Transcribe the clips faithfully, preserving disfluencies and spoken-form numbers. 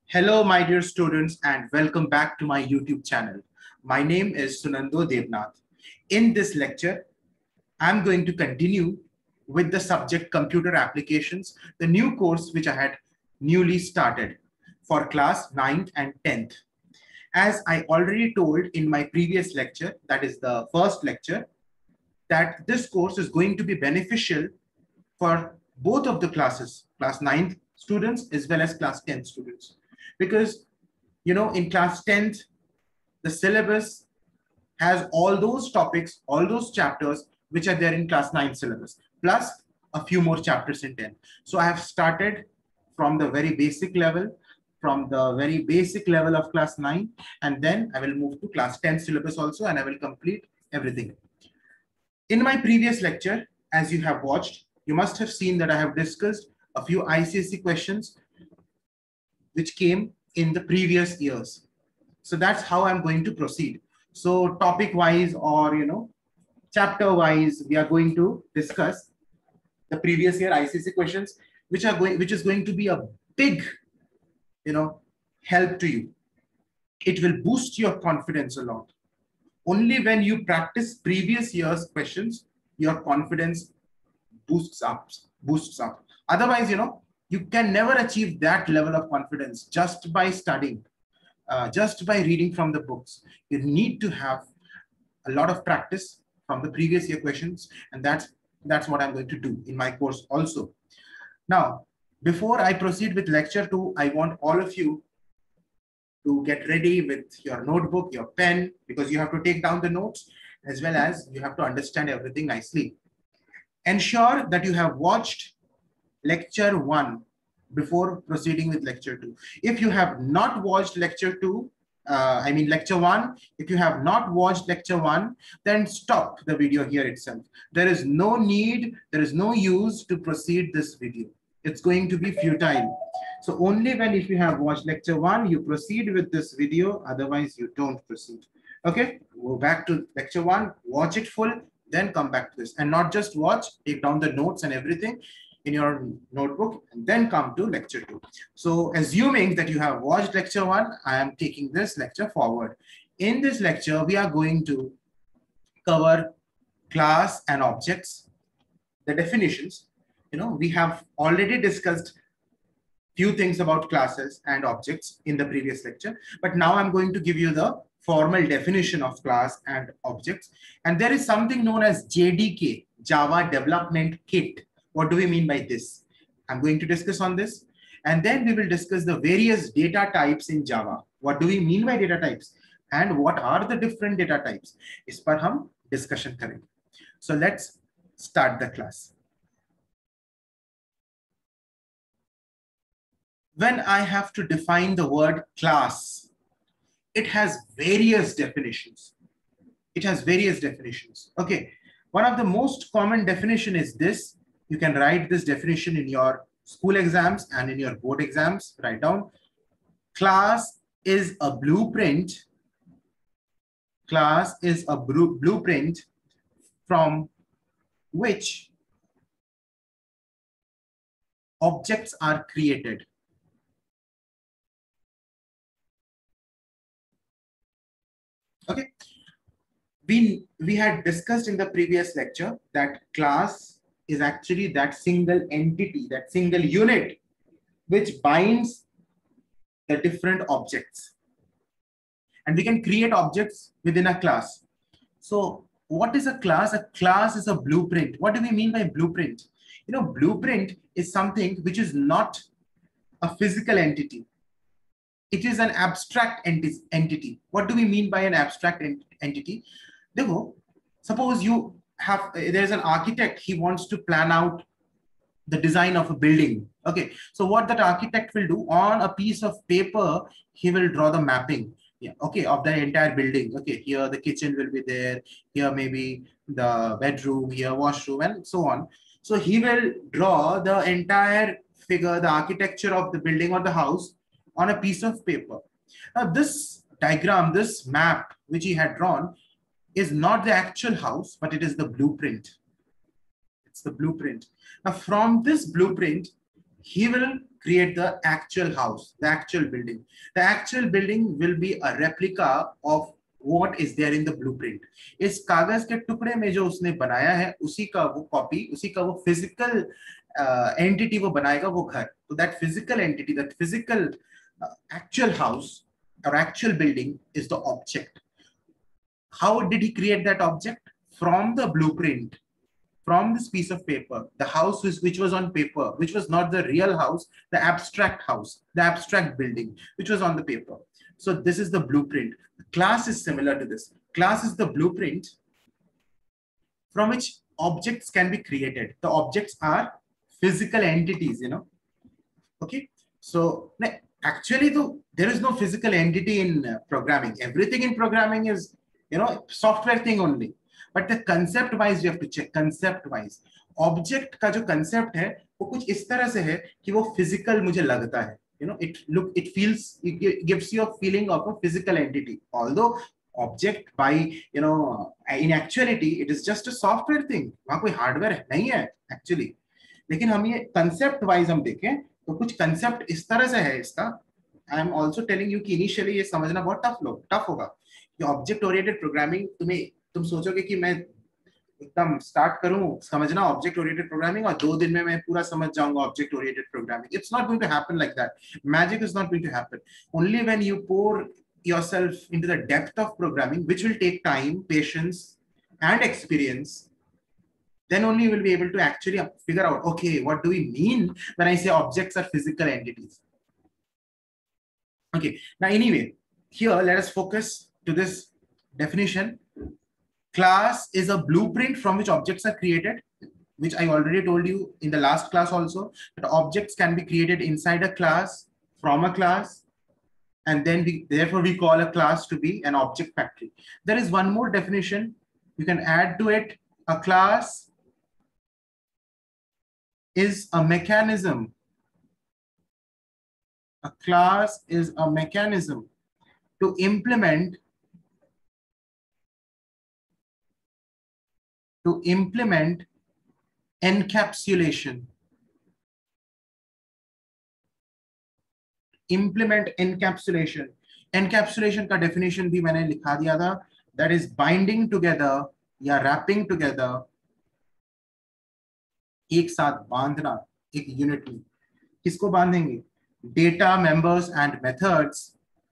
Hello, my dear students, and welcome back to my YouTube channel. My name is Sunando Devnath. In this lecture, I'm going to continue with the subject Computer Applications, the new course which I had newly started for class ninth and tenth. As I already told in my previous lecture, that is the first lecture, that this course is going to be beneficial for both of the classes, class ninth students as well as class tenth students. Because, you know, in class tenth, the syllabus has all those topics, all those chapters which are there in class nine syllabus, plus a few more chapters in ten. So I have started from the very basic level, from the very basic level of class nine, and then I will move to class ten syllabus also, and I will complete everything. In my previous lecture, as you have watched, you must have seen that I have discussed a few I C S E questions which came in the previous years. So that's how I'm going to proceed. So topic wise or, you know, chapter wise, we are going to discuss the previous year I C S E questions, which are going, which is going to be a big, you know, help to you. It will boost your confidence a lot. Only when you practice previous year's questions, your confidence boosts up, boosts up. Otherwise, you know, you can never achieve that level of confidence just by studying, uh, just by reading from the books. You need to have a lot of practice from the previous year questions, and that's that's what I'm going to do in my course also. Now, before I proceed with lecture two, I want all of you to get ready with your notebook, your pen, because you have to take down the notes as well as you have to understand everything nicely. Ensure that you have watched lecture one before proceeding with lecture two. If you have not watched lecture two, uh, I mean lecture one, if you have not watched lecture one, then stop the video here itself. There is no need, there is no use to proceed this video. It's going to be futile. So only when if you have watched lecture one, you proceed with this video, otherwise you don't proceed. Okay, go back to lecture one, watch it full, then come back to this, and not just watch, take down the notes and everything in your notebook and then come to lecture two. So assuming that you have watched lecture one, I am taking this lecture forward. In this lecture, we are going to cover class and objects, the definitions. You know, we have already discussed few things about classes and objects in the previous lecture, but now I'm going to give you the formal definition of class and objects. And there is something known as J D K, Java Development Kit. What do we mean by this? I'm going to discuss on this. And then we will discuss the various data types in Java. What do we mean by data types? And what are the different data types? इस पर हम discussion करेंगे. So let's start the class. When I have to define the word class, it has various definitions. It has various definitions. Okay, one of the most common definition is this. You can write this definition in your school exams and in your board exams. Write down. Class is a blueprint. Class is a blueprint from which objects are created. Okay, we, we had discussed in the previous lecture that class is actually that single entity, that single unit which binds the different objects. And we can create objects within a class. So what is a class? A class is a blueprint. What do we mean by blueprint? You know, blueprint is something which is not a physical entity. It is an abstract enti entity. What do we mean by an abstract ent entity? Dekho, suppose you have, there's an architect, he wants to plan out the design of a building. Okay, so what that architect will do, on a piece of paper, he will draw the mapping. Yeah, okay, of the entire building. Okay, here the kitchen will be there, here maybe the bedroom, here washroom, and so on. So he will draw the entire figure, the architecture of the building or the house on a piece of paper. Now this diagram, this map which he had drawn is not the actual house, but it is the blueprint. It's the blueprint. Now from this blueprint, he will create the actual house, the actual building. The actual building will be a replica of what is there in the blueprint. इस कागज के टुकड़े में जो उसने बनाया है उसी का वो कॉपी, उसी का वो फिजिकल एंटिटी वो बनाएगा वो घर. So that physical entity, that physical uh, actual house or actual building is the object. How did he create that object? From the blueprint, from this piece of paper, the house which, which was on paper, which was not the real house, the abstract house, the abstract building, which was on the paper. So this is the blueprint. The class is similar to this. Class is the blueprint from which objects can be created. The objects are physical entities, you know. Okay. So actually, though, there is no physical entity in uh, programming. Everything in programming is, you know, software thing only. But the concept wise, you have to check concept wise. Object का जो concept है, वो कुछ इस तरह से है कि वो physical मुझे लगता है. You know, it look, it feels, it gives you a feeling of a physical entity. Although object by, you know, in actuality, it is just a software thing. वहाँ कोई hardware नहीं है actually. लेकिन हम ये concept wise हम देखें, तो कुछ concept इस तरह से है इसका. I am also telling you कि initially ये समझना बहुत tough लो, tough होगा. ये object oriented programming तुम्हें तुम सोचोगे कि मैं एकदम स्टार्ट करूं समझना ऑब्जेक्ट ओरिएंटेड प्रोग्रामिंग और दो दिन में मैं पूरा समझ जाऊंगा object oriented programming. It's not going to happen like that. Magic is not going to happen. Only when you pour yourself into the depth of programming, which will take time, patience, and experience, then only you will be able to actually figure out, okay, what do we mean when I say objects are physical entities? Okay, now anyway, here let us focus to this definition. Class is a blueprint from which objects are created, which I already told you in the last class also, that objects can be created inside a class, from a class, and then we, therefore we call a class to be an object factory. There is one more definition you can add to it. A class is a mechanism. A class is a mechanism to implement to implement encapsulation. Implement encapsulation. Encapsulation का definition भी मैंने लिखा दिया था. That is binding together या wrapping together. एक साथ बांधना एक यूनिट में. किसको बांधेंगे? Data, members and methods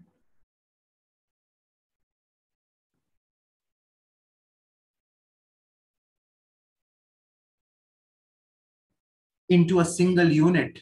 into a single unit.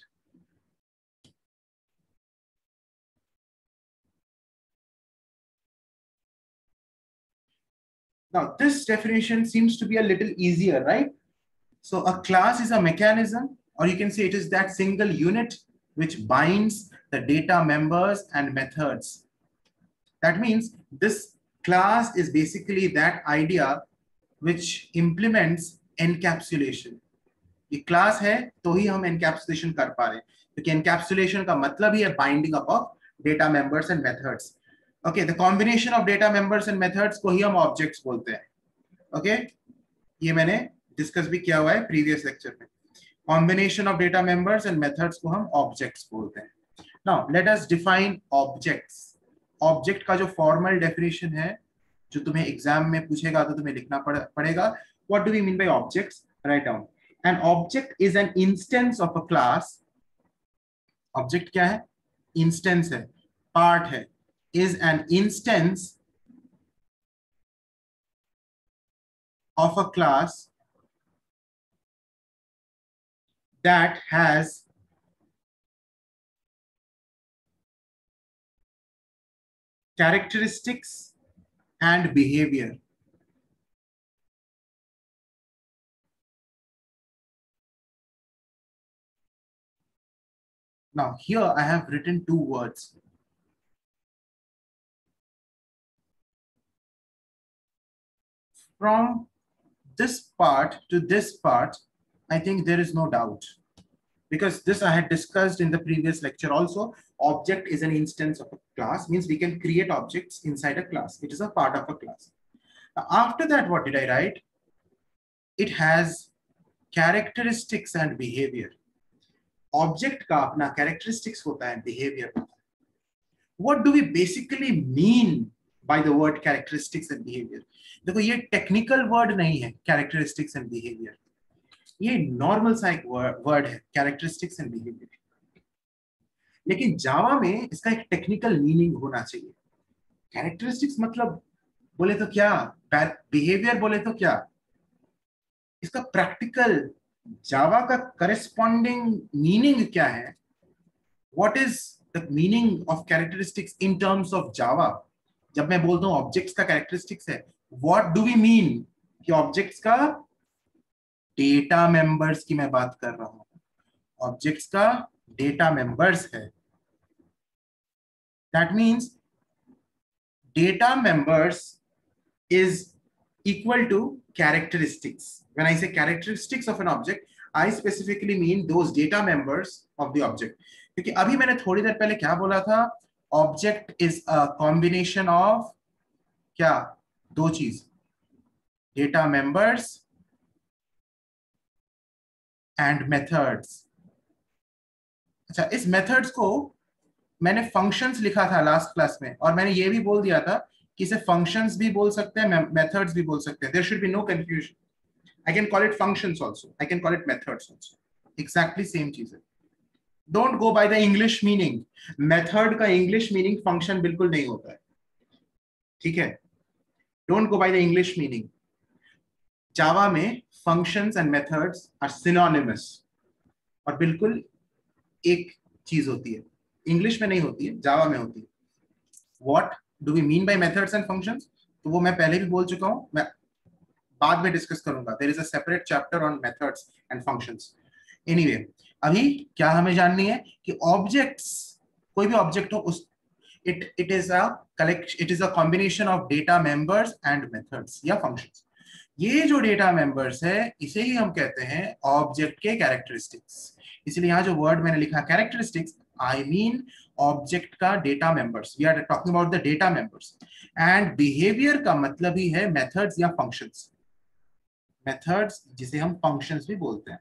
Now, this definition seems to be a little easier, right? So a class is a mechanism, or you can say it is that single unit which binds the data, members, and methods. That means this class is basically that idea which implements encapsulation. ये class है तो ही हम encapsulation कर पा रहे हैं, क्योंकि encapsulation का मतलब ही है binding up of data members and methods. Okay, the combination of data members and methods को ही हम ऑब्जेक्ट्स बोलते हैं. Okay okay? ये मैंने डिस्कस भी किया हुआ है प्रीवियस लेक्चर में. Combination of data members and methods को हम ऑब्जेक्ट्स बोलते हैं. Now let us define objects. Object का जो फॉर्मल डेफिनेशन है जो तुम्हें एग्जाम में पूछेगा तो तुम्हें लिखना पड़ेगा. What do we mean by objects? Right down. An object is an instance of a class. Object क्या है? Instance है, part है. Is an instance of a class that has characteristics and behavior. Now here I have written two words. From this part to this part, I think there is no doubt, because this I had discussed in the previous lecture also. Object is an instance of a class, means we can create objects inside a class. It is a part of a class. Now, after that, what did I write? It has characteristics and behavior. Object का अपना characteristics होता है, behaviour होता है। What do we basically mean by the word characteristics and behavior? देखो ये technical word नहीं है कैरेक्टरिस्टिक्स एंड बिहेवियर, ये नॉर्मल सा एक वर्ड है कैरेक्टरिस्टिक्स एंड बिहेवियर। लेकिन जावा में इसका एक टेक्निकल मीनिंग होना चाहिए। कैरेक्टरिस्टिक्स मतलब बोले तो क्या, बिहेवियर बोले तो क्या, इसका प्रैक्टिकल जावा का करेस्पॉन्डिंग मीनिंग क्या है? What is the meaning of characteristics in terms of Java? जब मैं बोलता हूं ऑब्जेक्ट्स का कैरेक्टरिस्टिक्स है, व्हाट डू वी मीन कि ऑब्जेक्ट्स का डेटा मेंबर्स की मैं बात कर रहा हूं, ऑब्जेक्ट्स का डेटा मेंबर्स है। That means data members is equal to characteristics. When I say characteristics of an object, I specifically mean those data members of the object. क्योंकि अभी मैंने थोड़ी देर पहले क्या बोला था, object is a combination of क्या, दो चीज, डेटा मेंबर्स एंड मेथड्स। अच्छा, इस मेथड्स को मैंने फंक्शंस लिखा था लास्ट क्लास में, और मैंने ये भी बोल दिया था कि इसे फंक्शंस भी बोल सकते हैं, मेथड्स भी बोल सकते हैं। There should be no confusion. I can call it functions also, I can call it methods also, exactly same चीज है। Don't go by the English meaning, method का इंग्लिश मीनिंग फंक्शन बिल्कुल नहीं होता है, ठीक है? Don't go by the English meaning. Java में functions and methods are synonymous, और बिल्कुल एक चीज होती है, इंग्लिश में नहीं होती है, जावा में होती है। What do we mean by methods and functions? तो वो मैं पहले भी बोल चुका हूं, मैं बाद में डिस्कस करूंगा। There is a separate chapter on methods and functions. Anyway, अभी क्या हमें जाननी है कि ऑब्जेक्ट्स, कोई भी ऑब्जेक्ट हो, उस it it is a collect it is a combination of data members and methods या फंक्शंस। ये जो डेटा मेंबर्स है, इसे ही हम कहते हैं ऑब्जेक्ट के कैरेक्टरिस्टिक्स। इसलिए यहाँ जो वर्ड मैंने लिखा कैरेक्टरिस्टिक्स, आई मीन ऑब्जेक्ट का data members, we are talking about the data members. And behaviour का मतलब ही है मेथड्स या फंक्शंस, मेथड्स जिसे हम फंक्शंस भी बोलते हैं।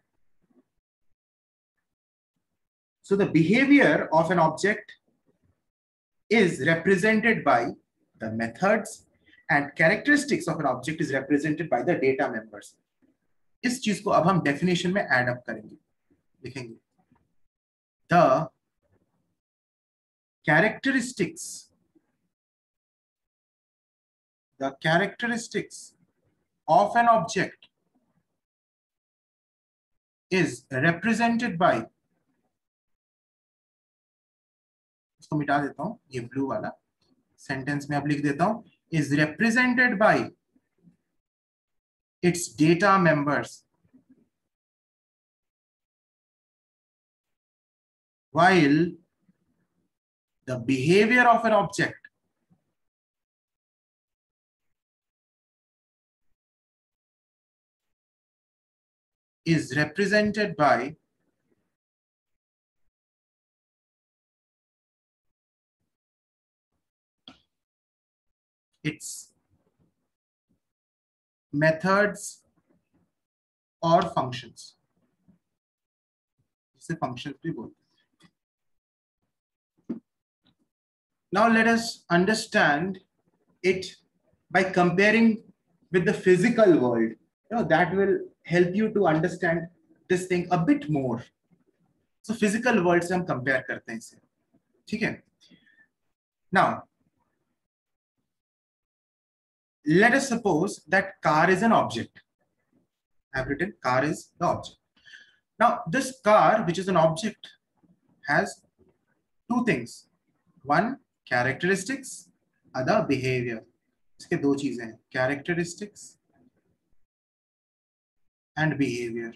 So the behavior of an object is represented by the methods and characteristics of an object is represented by the data members. इस चीज को अब हम डेफिनेशन में ऐड अप करेंगे, लिखेंगे the characteristics the characteristics of an object is represented by, इसको मिटा देता हूं, ये ब्लू वाला सेंटेंस में अब लिख देता हूं, is represented by its data members, while the behavior of an object is represented by its methods or functions, जिसे functions भी बोलते हैं। Now let us understand it by comparing with the physical world. You know, that will help you to understand this thing a bit more. So physical world से हम compare करते हैं इसे, ठीक है? Now let us suppose that car is an object. I have written car is the object. Now this car, which is an object, has two things. One, characteristics, other behavior. इसके दो चीजें हैं, characteristics and behavior.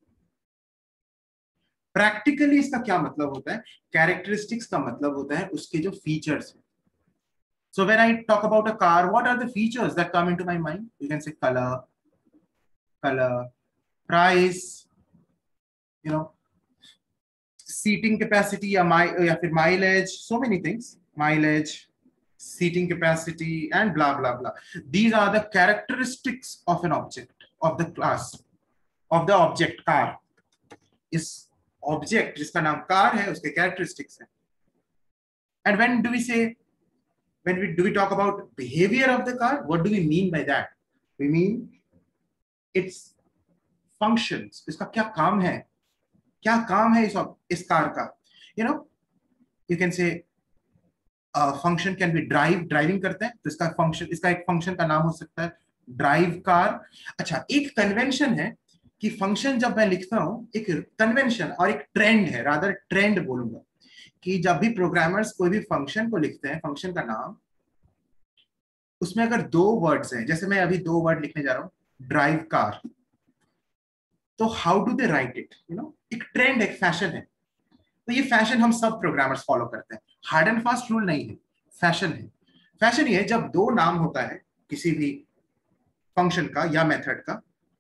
Practically इसका क्या मतलब होता है? Characteristics का मतलब होता है उसके जो features हैं. So when I talk about a car, what are the features that come into my mind? You can say color, color, price, you know, seating capacity या या फिर mileage, so many things, mileage, seating capacity, and blah blah blah. These are the characteristics of an object, of the class, of the object car. Is object जिसका नाम car है उसके characteristics है। And when do we say when we do we talk about behavior of the car, what do we mean by that? We mean its functions, इसका क्या काम है, क्या काम है इस इस कार का। you know you can say function can be drive, driving करते हैं तो इसका फंक्शन, इसका एक फंक्शन का नाम हो सकता है ड्राइव कार। अच्छा, एक कन्वेंशन है कि फंक्शन जब मैं लिखता हूं, एक कन्वेंशन और एक ट्रेंड है, रादर ट्रेंड बोलूंगा, कि जब भी प्रोग्रामर्स कोई भी फंक्शन को लिखते हैं, फंक्शन का नाम, उसमें अगर दो वर्ड्स हैं, जैसे मैं अभी दो वर्ड लिखने जा रहा हूं ड्राइव कार, तो how do they write it, you know एक ट्रेंड, एक फैशन है। तो ये फैशन हम सब प्रोग्रामर्स फॉलो करते हैं, हार्ड एंड फास्ट रूल नहीं है, फैशन है। फैशन ये है जब दो नाम होता है किसी भी फंक्शन का या मेथड का,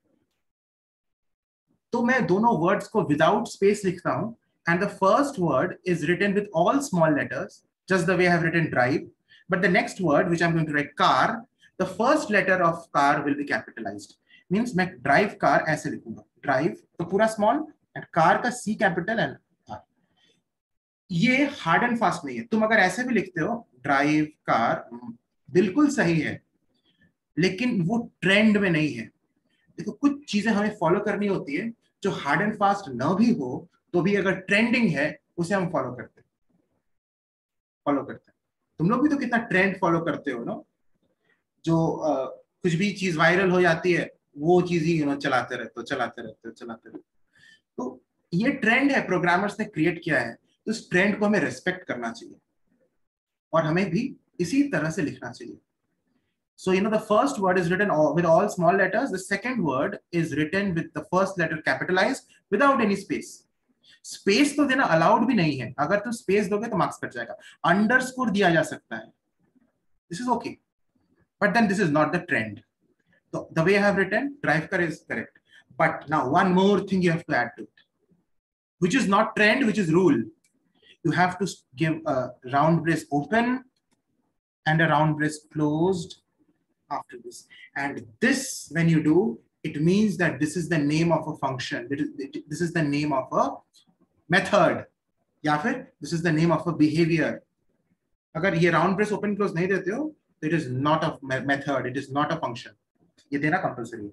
तो मैं दोनों वर्ड्स को विदाउट स्पेस लिखता हूं, and the first word is written with all small letters just the way I have written drive, but the next word which I am going to write car, the first letter of car will be capitalized. Means मैं drive car ऐसे लिखूंगा, drive तो पूरा small and car का C capital and R. ये hard and fast नहीं है, तुम अगर ऐसे भी लिखते हो ड्राइव कार बिल्कुल सही है, लेकिन वो ट्रेंड में नहीं है। देखो कुछ चीजें हमें फॉलो करनी होती है जो हार्ड एंड फास्ट न भी हो तो भी अगर ट्रेंडिंग है उसे हम फॉलो करते हैं, फॉलो करते हैं। तुम लोग भी तो कितना ट्रेंड फॉलो करते हो ना, जो uh, कुछ भी चीज वायरल हो जाती है वो चीज ही यू नो चलाते रहते हो चलाते रहते हो चलाते रहते हो। तो ये ट्रेंड है, प्रोग्रामर्स ने क्रिएट किया है, तो इस ट्रेंड को हमें रेस्पेक्ट करना चाहिए और हमें भी इसी तरह से लिखना चाहिए। So, you know, the first word is written all, with all small letters. The second word is written with the first letter capitalized without any space. Space तो देना allowed भी नहीं है, अगर तुम space दोगे तो marks कट जाएगा। Underscore दिया जा सकता है, this is okay, but then this is not the trend. So the way I have written, drive car is correct. But now one more thing you have to add to it, which is not trend, which is rule. You have to give a round brace open and a round brace closed after this, and this when you do, it means that this is the name of a function, this is the name of a method, या फिर this is the name of a behavior. अगर ये round brace open close नहीं देते हो तो it is not a method, it is not a function. ये देना कंपल्सरी है।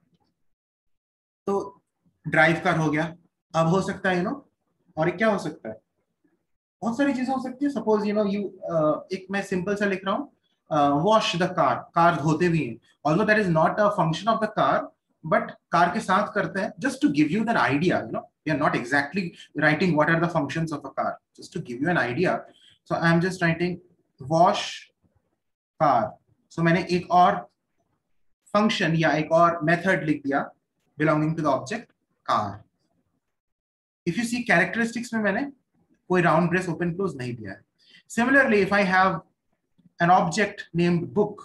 तो ड्राइव कार हो गया, अब हो सकता है यू नो और क्या हो सकता है, बहुत सारी चीजें हो सकती है। सपोज यू नो यू एक मैं सिंपल सा लिख रहा हूँ वॉश द कार, कार धोते भी हैं, although that is not a function of the car, but car के साथ करते हैं just to give you that idea, you know we are not exactly writing what are the functions of a car, just to give you an idea. So I am just writing wash car, so मैंने एक और function या एक और method लिख दिया belonging to the object car. If you see characteristics में मैंने कोई राउंड ब्रेस ओपन क्लोज नहीं दिया है। Similarly if I have an object named book,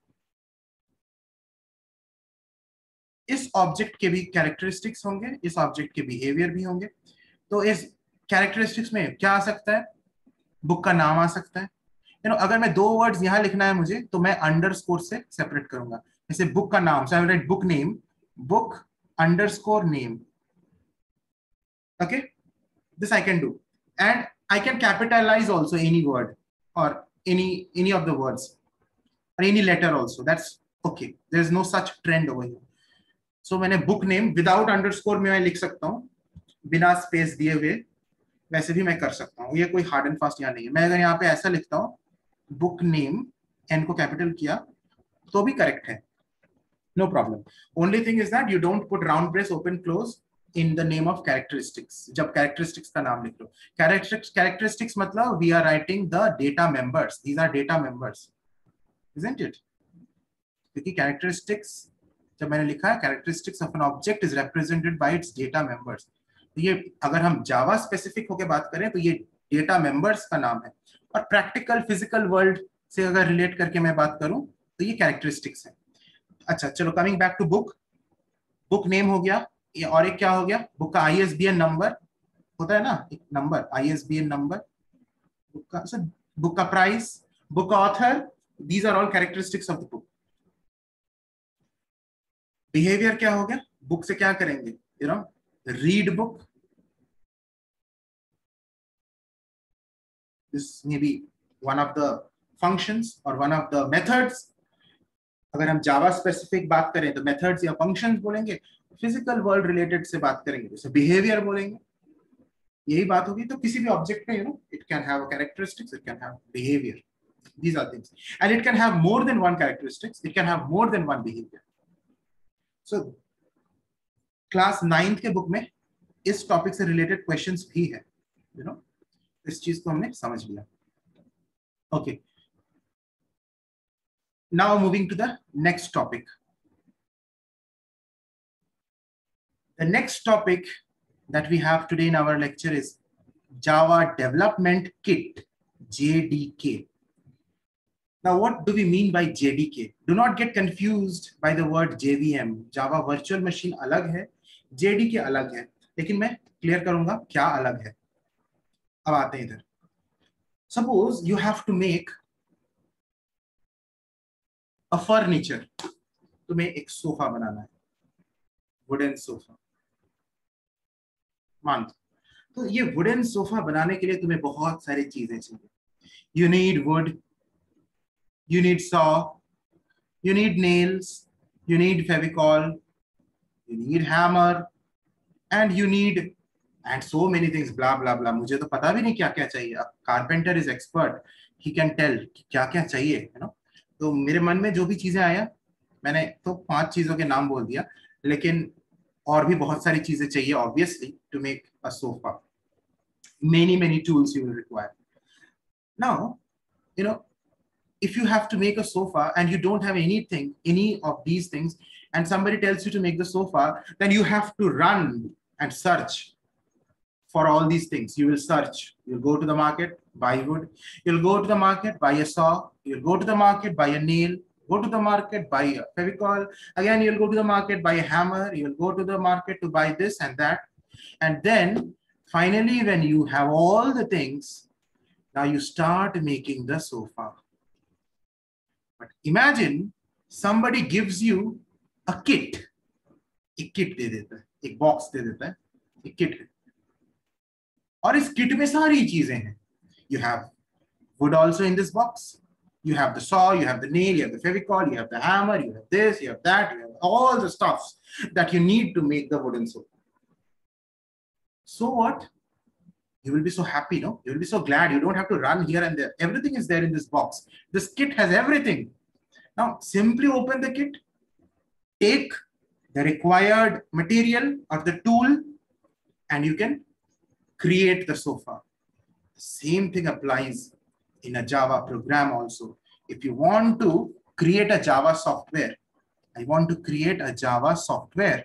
इस ऑब्जेक्ट के भी कैरेक्टरिस्टिक्स होंगे, इस ऑब्जेक्ट के बिहेवियर भी होंगे। तो इस कैरेक्टरिस्टिक्स में क्या आ सकता है, बुक का नाम आ सकता है। यू नो अगर मैं दो वर्ड्स यहां लिखना है मुझे तो मैं अंडरस्कोर से सेपरेट करूंगा, जैसे बुक का नाम, so I will write book name, book underscore name, okay, this I can do, and I can capitalize also any word or any any of the words or any letter also, that's okay, there is no such trend over here. So मैंने book name without underscore में मैं लिख सकता हूँ, बिना space दिए हुए, वैसे भी मैं कर सकता हूँ, ये कोई हार्ड एंड फास्ट यहाँ नहीं है। मैं अगर यहाँ पे ऐसा लिखता हूँ बुक नेम, एन को कैपिटल किया तो भी करेक्ट है, no problem. Only thing is that you don't put round brace open close in the name of characteristics, जब characteristics का नाम लिख लो। characteristics characteristics मतलब we are writing the data members, these are data members, isn't it? क्योंकि characteristics जब मैंने लिखा है characteristics of an object is represented by its data members, तो ये अगर हम जावा स्पेसिफिक होकर बात करें तो ये डेटा मेंबर्स का नाम है, और प्रैक्टिकल फिजिकल वर्ल्ड से अगर रिलेट करके मैं बात करूं तो ये कैरेक्टरिस्टिक्स है। अच्छा चलो, coming back to book, book name हो गया, ये और एक क्या हो गया, बुक का आईएसबीएन नंबर होता है ना, एक नंबर आईएसबीएन नंबर, बुक का सर, बुक का प्राइस, बुक का author, these are all characteristics of the book. Behaviour क्या हो गया, बुक से क्या करेंगे, you know read book, This may be one of the functions or one of the methods. अगर हम जावा स्पेसिफिक बात करें तो मेथड्स या फंक्शंस बोलेंगे, फिजिकल वर्ल्ड रिलेटेड से बात करेंगे जैसे बिहेवियर बोलेंगे, यही बात होगी। तो किसी भी ऑब्जेक्ट में you know it can have characteristics, it can have behaviour, these are things, and it can have more than one characteristics, it can have more than one behavior. So class ninth के book में इस topic से related questions भी है, you know इस चीज को हमने समझ लिया। Okay, now moving to the next topic. The next topic that we have today in our lecture is Java Development Kit, J D K. Now, what do we mean by J D K? Do not get confused by the word J V M. Java Virtual Machine अलग है, J D K अलग है, लेकिन मैं clear करूंगा क्या अलग है। अब आते हैं इधर। Suppose you have to make a furniture. तुम्हें एक सोफा बनाना है, वुडन सोफा मान। तो ये वुडन सोफा बनाने के लिए तुम्हें बहुत सारी चीजें चाहिए। You need wood, you need saw, you need nails, you need Fevicol, you need hammer, and you need and so many things, blah blah blah. मुझे तो पता भी नहीं क्या क्या चाहिए। अब carpenter is expert, he can tell क्या क्या चाहिए, है ना। तो मेरे मन में जो भी चीजें आया, मैंने तो पांच चीजों के नाम बोल दिया, लेकिन और भी बहुत सारी चीजें चाहिए obviously to make a sofa. Many many tools you will require. Now, you know, if you have to make a sofa and you don't have anything, any of these things, and somebody tells you to make the sofa, then you have to run and search for all these things. You will search, you'll go to the market, buy wood, you'll go to the market, buy a saw, you'll go to the market, buy a nail, go to the market, buy a Fevicol, again you'll go to the market, buy a hammer, you'll go to the market to buy this and that, and then finally when you have all the things, now you start making the sofa. But imagine somebody gives you a kit, एक kit दे देता है, एक box दे देता है, एक kit है, और इस किट में सारी चीजें हैं। You have wood also in this box, you have the saw, you have the nail, you have the Fevicol, you have the hammer, you have this, you have that, you have all the stuffs that you need to make the wooden sofa. So what? You will be so happy, no? You will be so glad. You don't have to run here and there. Everything is there in this box. This kit has everything. Now, simply open the kit, take the required material or the tool, and you can create the sofa. The same thing applies in a Java program also. If you want to create a Java software, I want to create a Java software,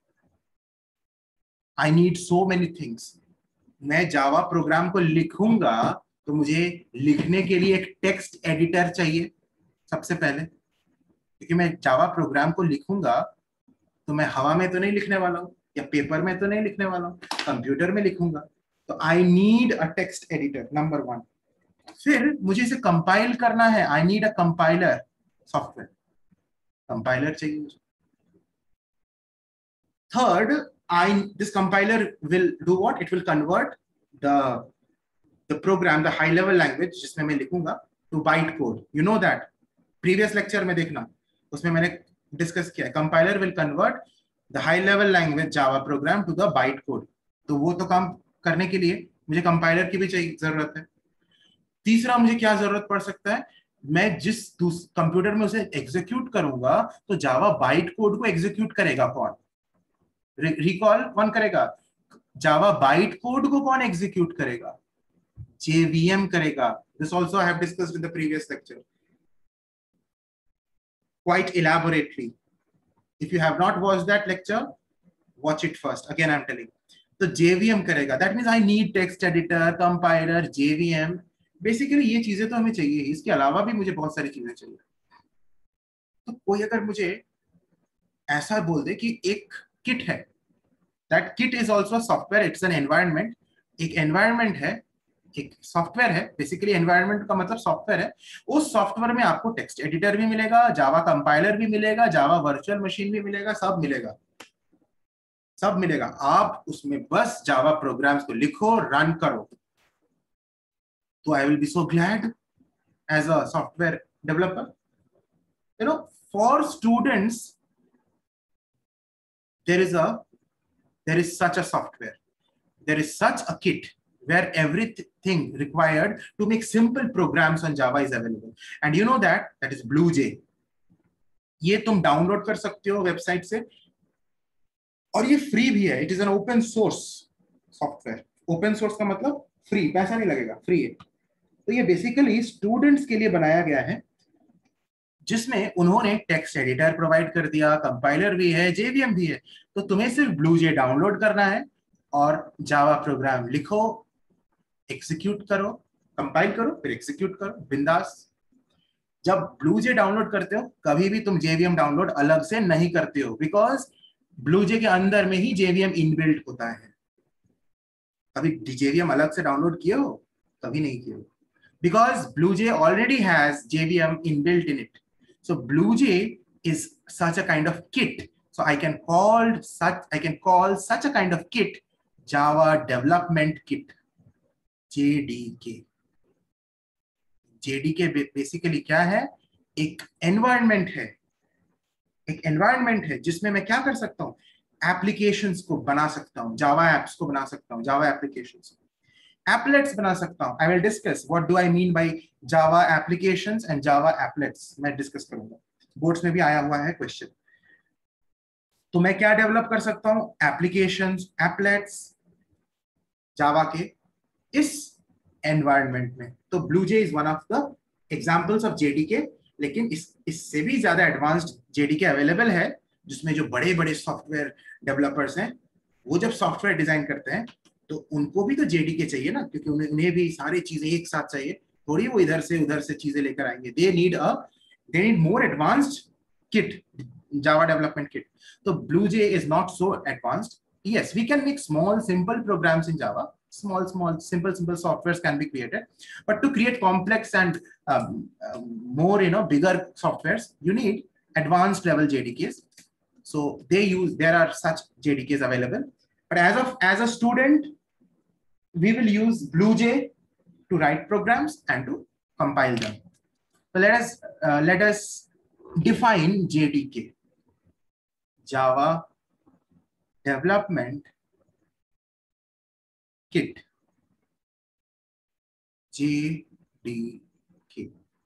I need so many things. मैं Java program को लिखूंगा तो मुझे लिखने के लिए एक text editor चाहिए सबसे पहले, क्योंकि मैं जावा प्रोग्राम को लिखूंगा तो मैं हवा में तो नहीं लिखने वाला हूँ, या पेपर में तो नहीं लिखने वाला हूँ, कंप्यूटर में लिखूंगा। तो I need a text editor, number one. फिर मुझे इसे कंपाइल करना है, I need a compiler software, compiler चाहिए मुझे। Third, I this compiler will do what? It will convert the the program, the high level language जिसमें मैं लिखूंगा, to byte code. You know that. Previous lecture में देखना, उसमें मैंने discuss किया, compiler will convert the high level language Java program to the byte code. तो वो तो काम करने के लिए मुझे compiler की भी चाहिए जरूरत है। तीसरा, मुझे क्या जरूरत पड़ सकता है, मैं जिस कंप्यूटर में उसे एग्जीक्यूट करूंगा तो जावा बाइट कोड को एग्जीक्यूट करेगा कौन? रिकॉल कौन करेगा? जावा बाइट कोड को कौन एग्जीक्यूट करेगा? जेवीएम करेगा। This also I have discussed in the previous lecture quite elaborately. If you have not watched that lecture, watch it first. Again I'm telling. तो जेवीएम करेगा, that means I need text editor, compiler, JVM. Basically ये चीजें तो हमें चाहिए, इसके अलावा भी मुझे बहुत सारी चीजें चाहिए। तो कोई अगर मुझे ऐसा बोल दे कि एक किट है, that kit is also a software, it's an environment, एक environment है, एक सॉफ्टवेयर है, बेसिकली एनवायरनमेंट का मतलब सॉफ्टवेयर है। उस सॉफ्टवेयर में आपको टेक्स्ट एडिटर भी मिलेगा, जावा कंपाइलर भी मिलेगा, जावा वर्चुअल मशीन भी मिलेगा, सब मिलेगा, सब मिलेगा। आप उसमें बस जावा प्रोग्राम्स को लिखो, रन करो। So I will be so glad as a software developer. You know, for students, there is a there is such a software. There is such a kit where everything required to make simple programs on Java is available. And you know that, that is BlueJ. ये तुम download कर सकते हो website से और ये free भी है. It is an open source software. Open source का मतलब फ्री, पैसा नहीं लगेगा, फ्री है. तो ये बेसिकली स्टूडेंट्स के लिए बनाया गया है, जिसमें उन्होंने टेक्स्ट एडिटर प्रोवाइड कर दिया, कंपाइलर भी है, जेवीएम भी है. तो तुम्हें सिर्फ ब्लूजे डाउनलोड करना है और जावा प्रोग्राम लिखो, एग्जीक्यूट करो, कंपाइल करो, फिर एग्जीक्यूट करो, बिंदास. जब ब्लूजे डाउनलोड करते हो कभी भी तुम जेवीएम डाउनलोड अलग से नहीं करते हो, बिकॉज ब्लूजे के अंदर में ही जेवीएम इनबिल्ट होता है. कभी जेवीएम अलग से डाउनलोड किए हो? कभी नहीं किए हो, because BlueJ already has J V M inbuilt in it. So BlueJ is such a kind of kit. So I can call such I can call such a kind of kit Java Development Kit, J D K. J D K basically क्या है? एक environment है, एक environment है जिसमें मैं क्या कर सकता हूँ? Applications को बना सकता हूँ, Java apps को बना सकता हूँ, Java applications. Applets बना सकता हूँ. I will discuss what do I mean by Java applications and Java applets. मैं discuss करूँगा. बोर्ड्स में भी आया हुआ है क्वेश्चन. तो मैं क्या डेवलप कर सकता हूँ? एप्लीकेशंस, एप्लेट्स जावा के इस एनवायरनमेंट में. तो BlueJ is one of the examples of JDK. लेकिन इस इससे भी ज्यादा एडवांस्ड जेडीके अवेलेबल है, जिसमें जो बड़े बड़े सॉफ्टवेयर डेवलपर्स हैं वो जब सॉफ्टवेयर डिजाइन करते हैं तो उनको भी तो जेडीके चाहिए ना, क्योंकि उन्हें उन्हें भी सारी चीजें एक साथ चाहिए, थोड़ी वो इधर से उधर से चीजें लेकर आएंगे. They need a they need more advanced kit, Java development kit. तो BlueJ is not so advanced. Yes, we can make small simple programs in Java. Small small simple simple softwares can be created, but to create complex and um, uh, more you know bigger softwares, you need advanced level J D Ks. So they use there are such J D Ks available. But as of as a student, we will use BlueJ to write programs and to compile them. So let us uh, let us define J D K. Java Development Kit, J D K.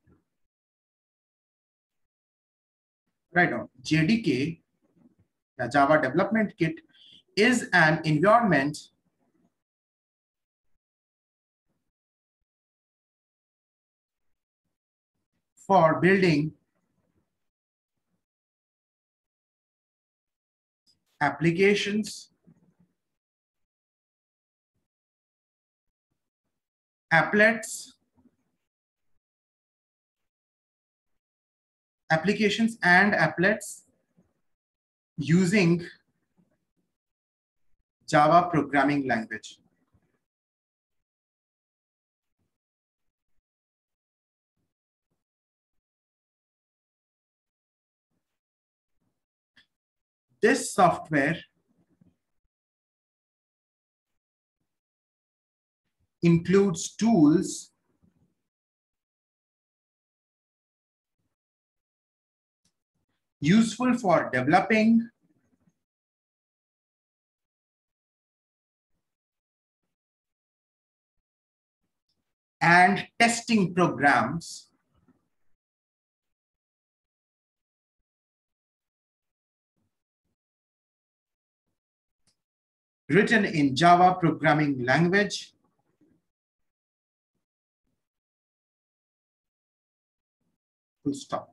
Right on. J D K, the Java Development Kit, is an environment for building applications, applets, applications and applets using Java programming language. This software includes tools useful for developing and testing programs written in Java programming language full stop.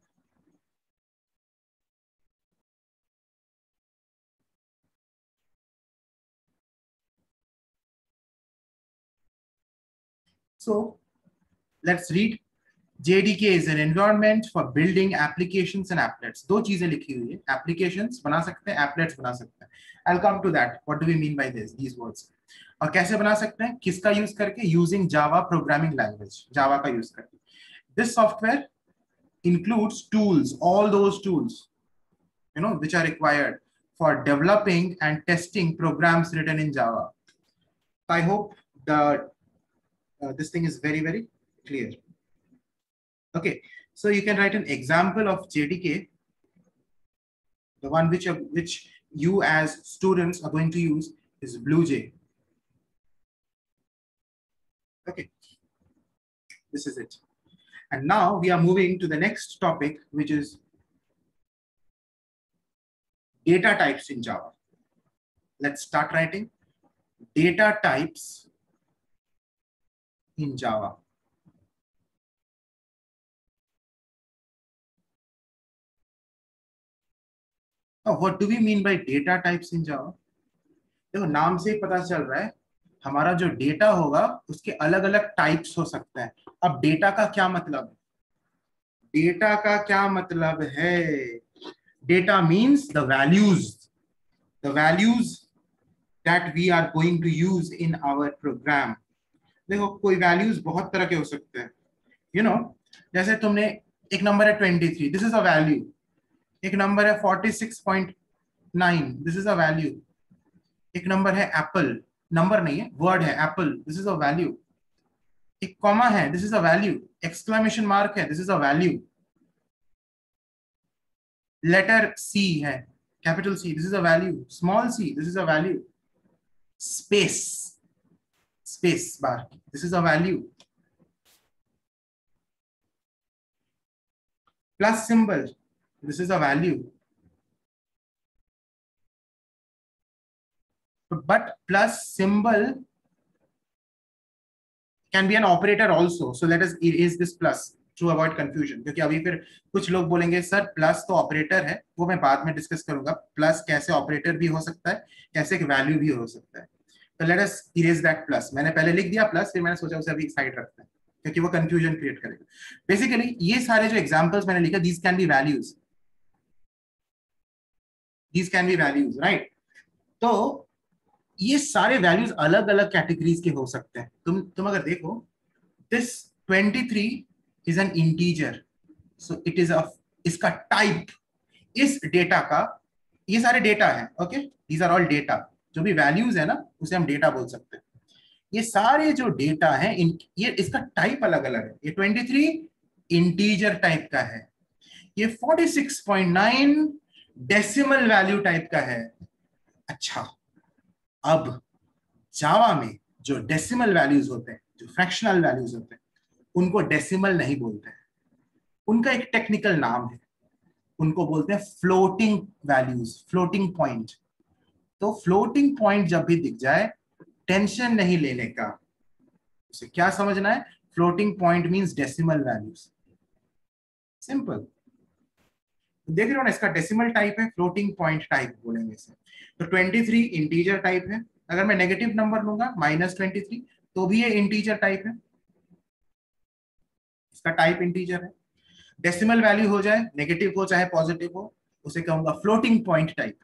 So let's read. J D K is an environment for building applications and applets. दो चीजें लिखी हुई है, applications बना सकते हैं, applets बना सकते हैं. I'll come to that. What do we mean by this? These words. और कैसे बना सकते हैं? किसका यूज करके? Using Java programming language. Java का यूज करके. This software includes tools, all those tools, you know, which are required for developing and testing programs written in Java. I hope the uh, this thing is very very Clear. Okay, so you can write an example of J D K, the one which which you as students are going to use is BlueJ. Okay, this is it. And now we are moving to the next topic, which is data types in Java. Let's start writing data types in Java. Now, what do we mean by data types in Java? देखो नाम से ही पता चल रहा है हमारा जो data होगा उसके अलग अलग टाइप्स हो सकते हैं. अब डेटा का क्या मतलब है? डेटा का क्या मतलब है? Data means the values the values that we are going to use in our program. देखो कोई वैल्यूज बहुत तरह के हो सकते हैं. यू you नो know, जैसे तुमने एक नंबर है twenty three, this is a value. एक नंबर है forty six point nine, this is a value. एक नंबर है एप्पल, नंबर नहीं है वर्ड है apple, this is a value. एक कॉमा है, this is a value. Exclamation mark है, this is a value. Letter C है, capital C, this is a value. Small C, this is a value. Space space bar, this is a value. Plus symbol, this is a value. But plus symbol can be an operator also. So let us erase this plus to avoid confusion. क्योंकि अभी फिर कुछ लोग बोलेंगे sir plus तो operator है, वो मैं बाद में डिस्कस करूंगा. प्लस कैसे ऑपरेटर भी हो सकता है, कैसे एक वैल्यू भी हो सकता है. तो let us erase that plus. मैंने पहले लिख दिया प्लस, फिर मैंने सोचा उसे अभी साइड रखते हैं क्योंकि वो कंफ्यूजन क्रिएट करेगा. बेसिकली ये सारे जो एग्जांपल्स मैंने लिखा, these can be values. These can be values, right? तो ये सारे वैल्यूज अलग अलग कैटेगरीज के हो सकते हैं. तुम तुम अगर देखो, this twenty three is an integer, so it is a, इसका टाइप इस डेटा का, ये सारे डेटा है. Okay, these are all data. जो भी वैल्यूज है ना उसे हम डेटा बोल सकते हैं. ये सारे जो डेटा है इन, ये इसका टाइप अलग अलग है. ये ट्वेंटी थ्री इंटीजर टाइप का है, ये forty six point nine decimal value type का है. अच्छा, अब जावा में जो डेसिमल वैल्यूज होते हैं, जो फ्रैक्शनल वैल्यूज होते हैं, उनको डेसिमल नहीं बोलते हैं. उनका एक टेक्निकल नाम है, उनको बोलते हैं फ्लोटिंग वैल्यूज, फ्लोटिंग पॉइंट. तो फ्लोटिंग पॉइंट जब भी दिख जाए, टेंशन नहीं लेने का. उसे क्या समझना है? Floating point means decimal values. Simple. देख रहे हो ना, इसका डेसिमल टाइप है, फ्लोटिंग पॉइंट टाइप बोलेंगे इसे. तो ट्वेंटी थ्री इंटीजर टाइप है. अगर मैं नेगेटिव नंबर लूंगा माइनस ट्वेंटी थ्री, तो भी ये इंटीजर टाइप है, इसका टाइप इंटीजर है. डेसिमल वैल्यू हो जाए, नेगेटिव हो चाहे पॉजिटिव हो, उसे कहूंगा फ्लोटिंग पॉइंट टाइप.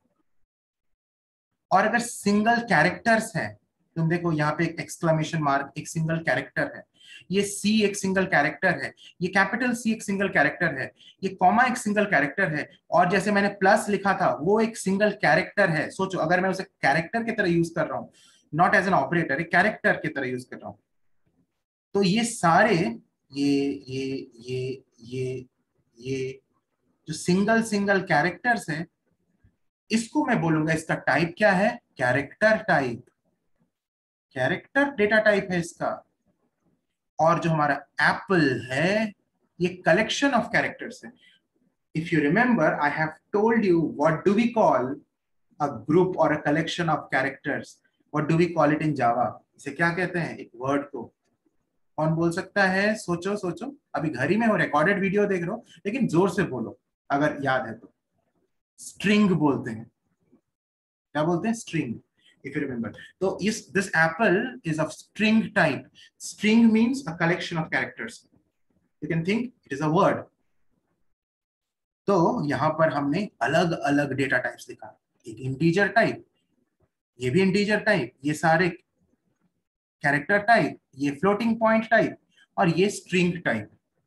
और अगर सिंगल कैरेक्टर्स है, तुम देखो यहाँ पे एक एक्सक्लेमेशन मार्क एक सिंगल कैरेक्टर है, ये सी एक सिंगल कैरेक्टर है, ये कैपिटल सी एक सिंगल कैरेक्टर है, ये कॉमा एक सिंगल कैरेक्टर है, और जैसे मैंने प्लस लिखा था वो एक सिंगल कैरेक्टर है. सोचो, अगर मैं उसे कैरेक्टर की तरह यूज कर रहा हूं, नॉट एज एन ऑपरेटर, एक कैरेक्टर की तरह यूज कर रहा हूं, तो ये सारे ये ये ये ये ये जो सिंगल सिंगल कैरेक्टर्स है, इसको मैं बोलूंगा इसका टाइप क्या है? Character type. Character data type है इसका. और जो हमारा एप्पल है, ये कलेक्शन ऑफ कैरेक्टर्स है. If you remember, I have told you what do we call a group or a collection of characters. What do we call it in Java? इसे क्या कहते हैं? एक वर्ड को. कौन बोल सकता है? सोचो सोचो. अभी घर ही में हो, रिकॉर्डेड वीडियो देख रहे हो, लेकिन जोर से बोलो अगर याद है तो. स्ट्रिंग बोलते हैं. क्या बोलते हैं? String. if you remember. So yes, this apple is of string type. String means a collection of characters. You can think it is a word. तो यहां पर हमने अलग अलग डेटा टाइप्स लिखा. एक इंटीजर टाइप, ये भी इंटीजर टाइप, ये सारे कैरेक्टर टाइप, ये फ्लोटिंग पॉइंट टाइप, और ये स्ट्रिंग टाइप.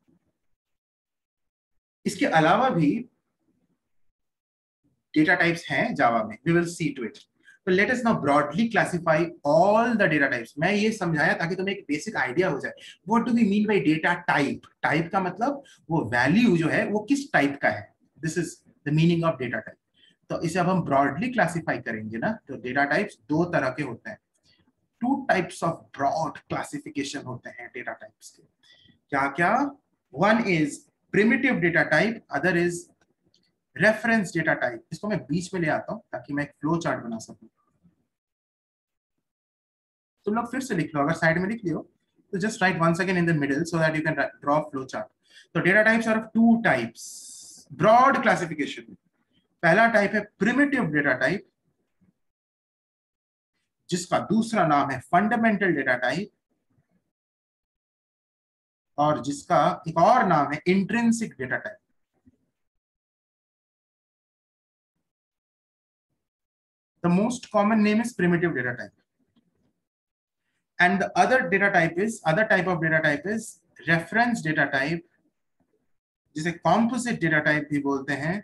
इसके अलावा भी डेटा टाइप्स हैं जावा में. We will see to it. तो let us now broadly classify all the data types. मैं ये समझाया ताकि तुम्हें एक बेसिक आइडिया हो जाए what do we mean by data type. Type का मतलब वो वैल्यू जो है वो किस टाइप का है, this is the meaning of data type. तो इसे अब हम ब्रॉडली क्लासिफाई करेंगे ना, तो डेटा टाइप्स दो तरह के होते हैं। Two types of broad classification होते हैं डेटा टाइप्स के। क्या क्या? One is primitive data type, other is reference data type. इसको मैं बीच में ले आता हूं ताकि मैं एक फ्लो चार्ट बना सकूं। तुम लोग फिर से लिख लो, अगर साइड में लिख लियो तो just write one second in the middle so that you can draw flow chart. तो data types are of two types broad classification. पहला टाइप है प्रिमिटिव डेटा टाइप, जिसका दूसरा नाम है फंडामेंटल डेटा टाइप, और जिसका एक और नाम है intrinsic data type. The most common name is primitive data type, and the other data type is other type of data type is reference data type, जिसे composite data type भी बोलते हैं,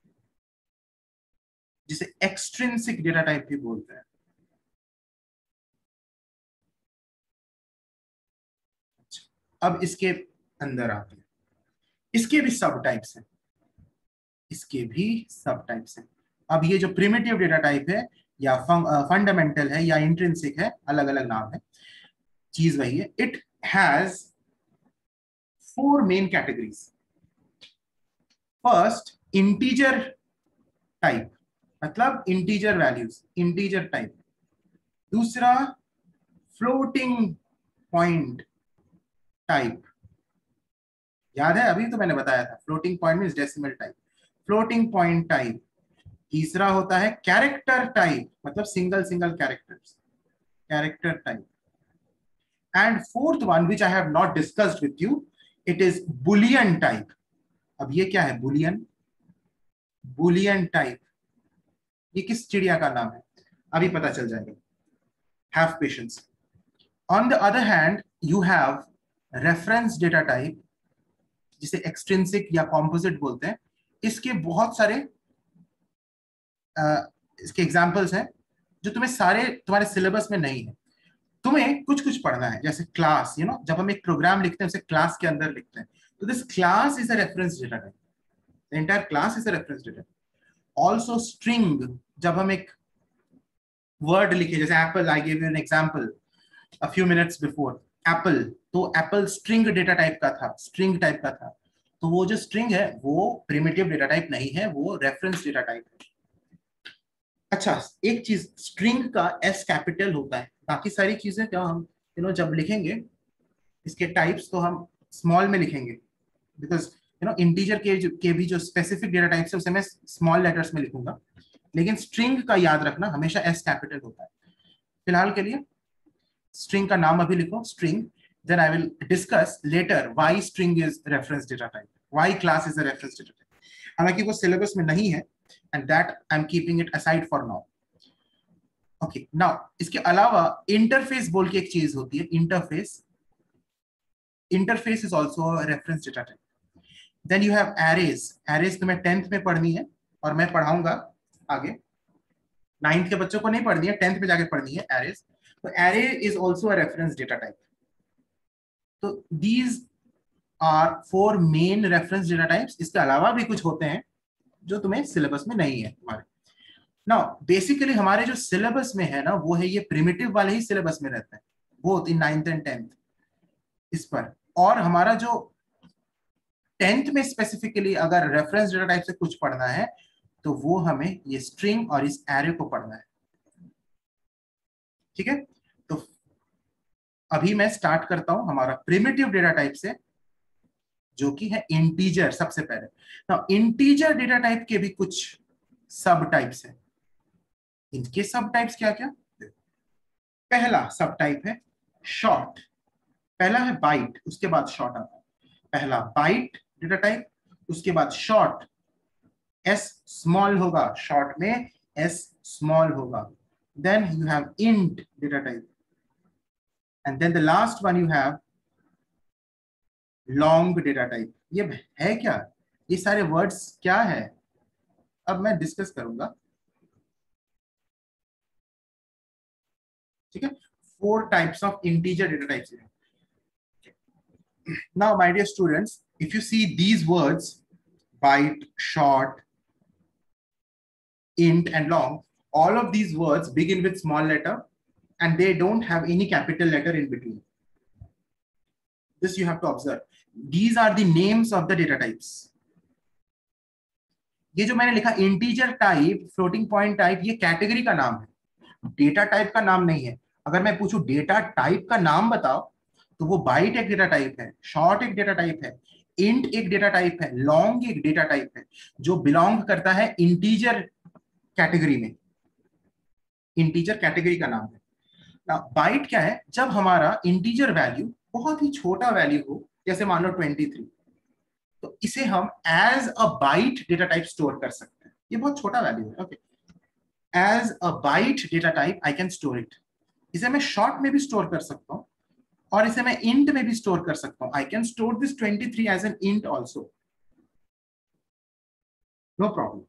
जिसे extrinsic data type भी बोलते हैं। अब इसके अंदर आते हैं, इसके भी सब टाइप्स हैं, इसके भी सब टाइप्स हैं। अब ये जो प्रिमिटिव डेटा टाइप है या फंडामेंटल है या इंट्रिंसिक है, अलग अलग नाम है, चीज वही है। It has four main categories. First, integer type, मतलब इंटीजर वैल्यूज, इंटीजर टाइप। दूसरा, फ्लोटिंग पॉइंट टाइप, याद है अभी तो मैंने बताया था, floating point means decimal type, floating point type. तीसरा होता है कैरेक्टर टाइप, मतलब single single characters, character type. And fourth one which I have not discussed with you, it is Boolean type. अब ये क्या है बुलियन? बुलियन टाइप ये किस चिड़िया का नाम है अभी पता चल जाएगा, have patience. On the other hand you have reference data type, जिसे एक्सट्रिंसिक या कॉम्पोजिट बोलते हैं। इसके बहुत सारे आ, इसके एग्जाम्पल्स हैं जो तुम्हें सारे तुम्हारे सिलेबस में नहीं है। तुम्हें कुछ कुछ पढ़ना है, जैसे क्लास, यू नो जब हम एक प्रोग्राम लिखते हैं उसे क्लास के अंदर लिखते हैं, तो this class is a reference data type, the entire class is a reference data. Also string, जब हम एक वर्ड लिखे, जैसे apple, I give you an example a few minutes before, apple, तो एप्पल स्ट्रिंग डेटा टाइप का था, string type का था। तो वो जो स्ट्रिंग है वो प्रिमिटिव डेटा टाइप नहीं है, वो रेफरेंस डेटा टाइप है। अच्छा, एक चीज, स्ट्रिंग का एस कैपिटल होता है, बाकी सारी चीजें क्या हम यू नो जब लिखेंगे इसके टाइप्स तो हम स्मॉल में लिखेंगे, बिकॉज यू नो इंटीजर के जो के भी जो स्पेसिफिक डेटा टाइप्स है उसे मैं स्मॉल लेटर्स में लिखूंगा, लेकिन स्ट्रिंग का याद रखना हमेशा एस कैपिटल होता है। फिलहाल के लिए स्ट्रिंग का नाम अभी लिखो, string, then I will discuss later why string is reference data type, why class is a reference data type. हालांकि वो सिलेबस में नहीं है, and that I'm keeping it aside for now. Okay, now इसके अलावा इंटरफेस बोल के एक चीज होती है, interface, interface is also a reference data type. Then you have arrays, arrays तुम्हें टेंथ में पढ़नी है और मैं पढ़ाऊंगा आगे, नाइन्थ के बच्चों को नहीं पढ़नी है, टेंथ में जाके पढ़नी है arrays. तो array is also a reference data type. तो these are four main reference data types. इसके अलावा भी कुछ होते हैं जो तुम्हें सिलेबस में नहीं है हमारे। नाउ बेसिकली हमारे जो सिलेबस में है ना वो है ये प्रिमिटिव वाले ही सिलेबस में रहते हैं, both in ninth and tenth इस पर। और हमारा जो टेंथ में स्पेसिफिकली अगर रेफरेंस डेटा टाइप से कुछ पढ़ना है तो वो हमें ये स्ट्रिंग और इस एरे को पढ़ना है, ठीक है। तो अभी मैं स्टार्ट करता हूं हमारा प्रिमिटिव डेटा टाइप से, जो कि है इंटीजर सबसे पहले। ना इंटीजर डेटा टाइप के भी कुछ सब टाइप्स हैं। इनके सब टाइप्स क्या क्या? पहला सब टाइप है शॉर्ट, पहला है बाइट, उसके बाद शॉर्ट आता है। पहला बाइट डेटा टाइप, उसके बाद शॉर्ट, एस स्मॉल होगा शॉर्ट में, एस स्मॉल होगा। Then you have int data type, and then the last one you have long data type. ये है क्या? ये सारे वर्ड्स क्या है अब मैं डिस्कस करूंगा। ठीक है, four types of integer data types है. Now, my dear students, if you see these words, byte, short, int, and long, all of these words begin with small letter and they don't have any capital letter in between. This you have to observe. These are the names of the data types. ये जो मैंने लिखा integer type, floating point type, ये category का नाम है, data type का नाम नहीं है. अगर मैं पूछूं डेटा टाइप का नाम बताओ, तो वो बाइट एक डेटा टाइप है, शॉर्ट एक डेटा टाइप है, इंट एक डेटा टाइप है, लॉन्ग एक डेटा टाइप है, जो बिलोंग करता है इंटीजर कैटेगरी में. इंटीजर कैटेगरी का नाम है. बाइट क्या है? जब हमारा इंटीजर वैल्यू बहुत ही छोटा वैल्यू हो, जैसे मान लो तेईस, तो इसे हम as a byte data type store कर सकते हैं. ये बहुत छोटा वैल्यू है. Okay, as a byte data type I can store it. इसे मैं शॉर्ट में भी स्टोर कर सकता हूं और इसे मैं इंट में भी स्टोर कर सकता हूं. आई कैन स्टोर दिस तेईस as an int also, no problem.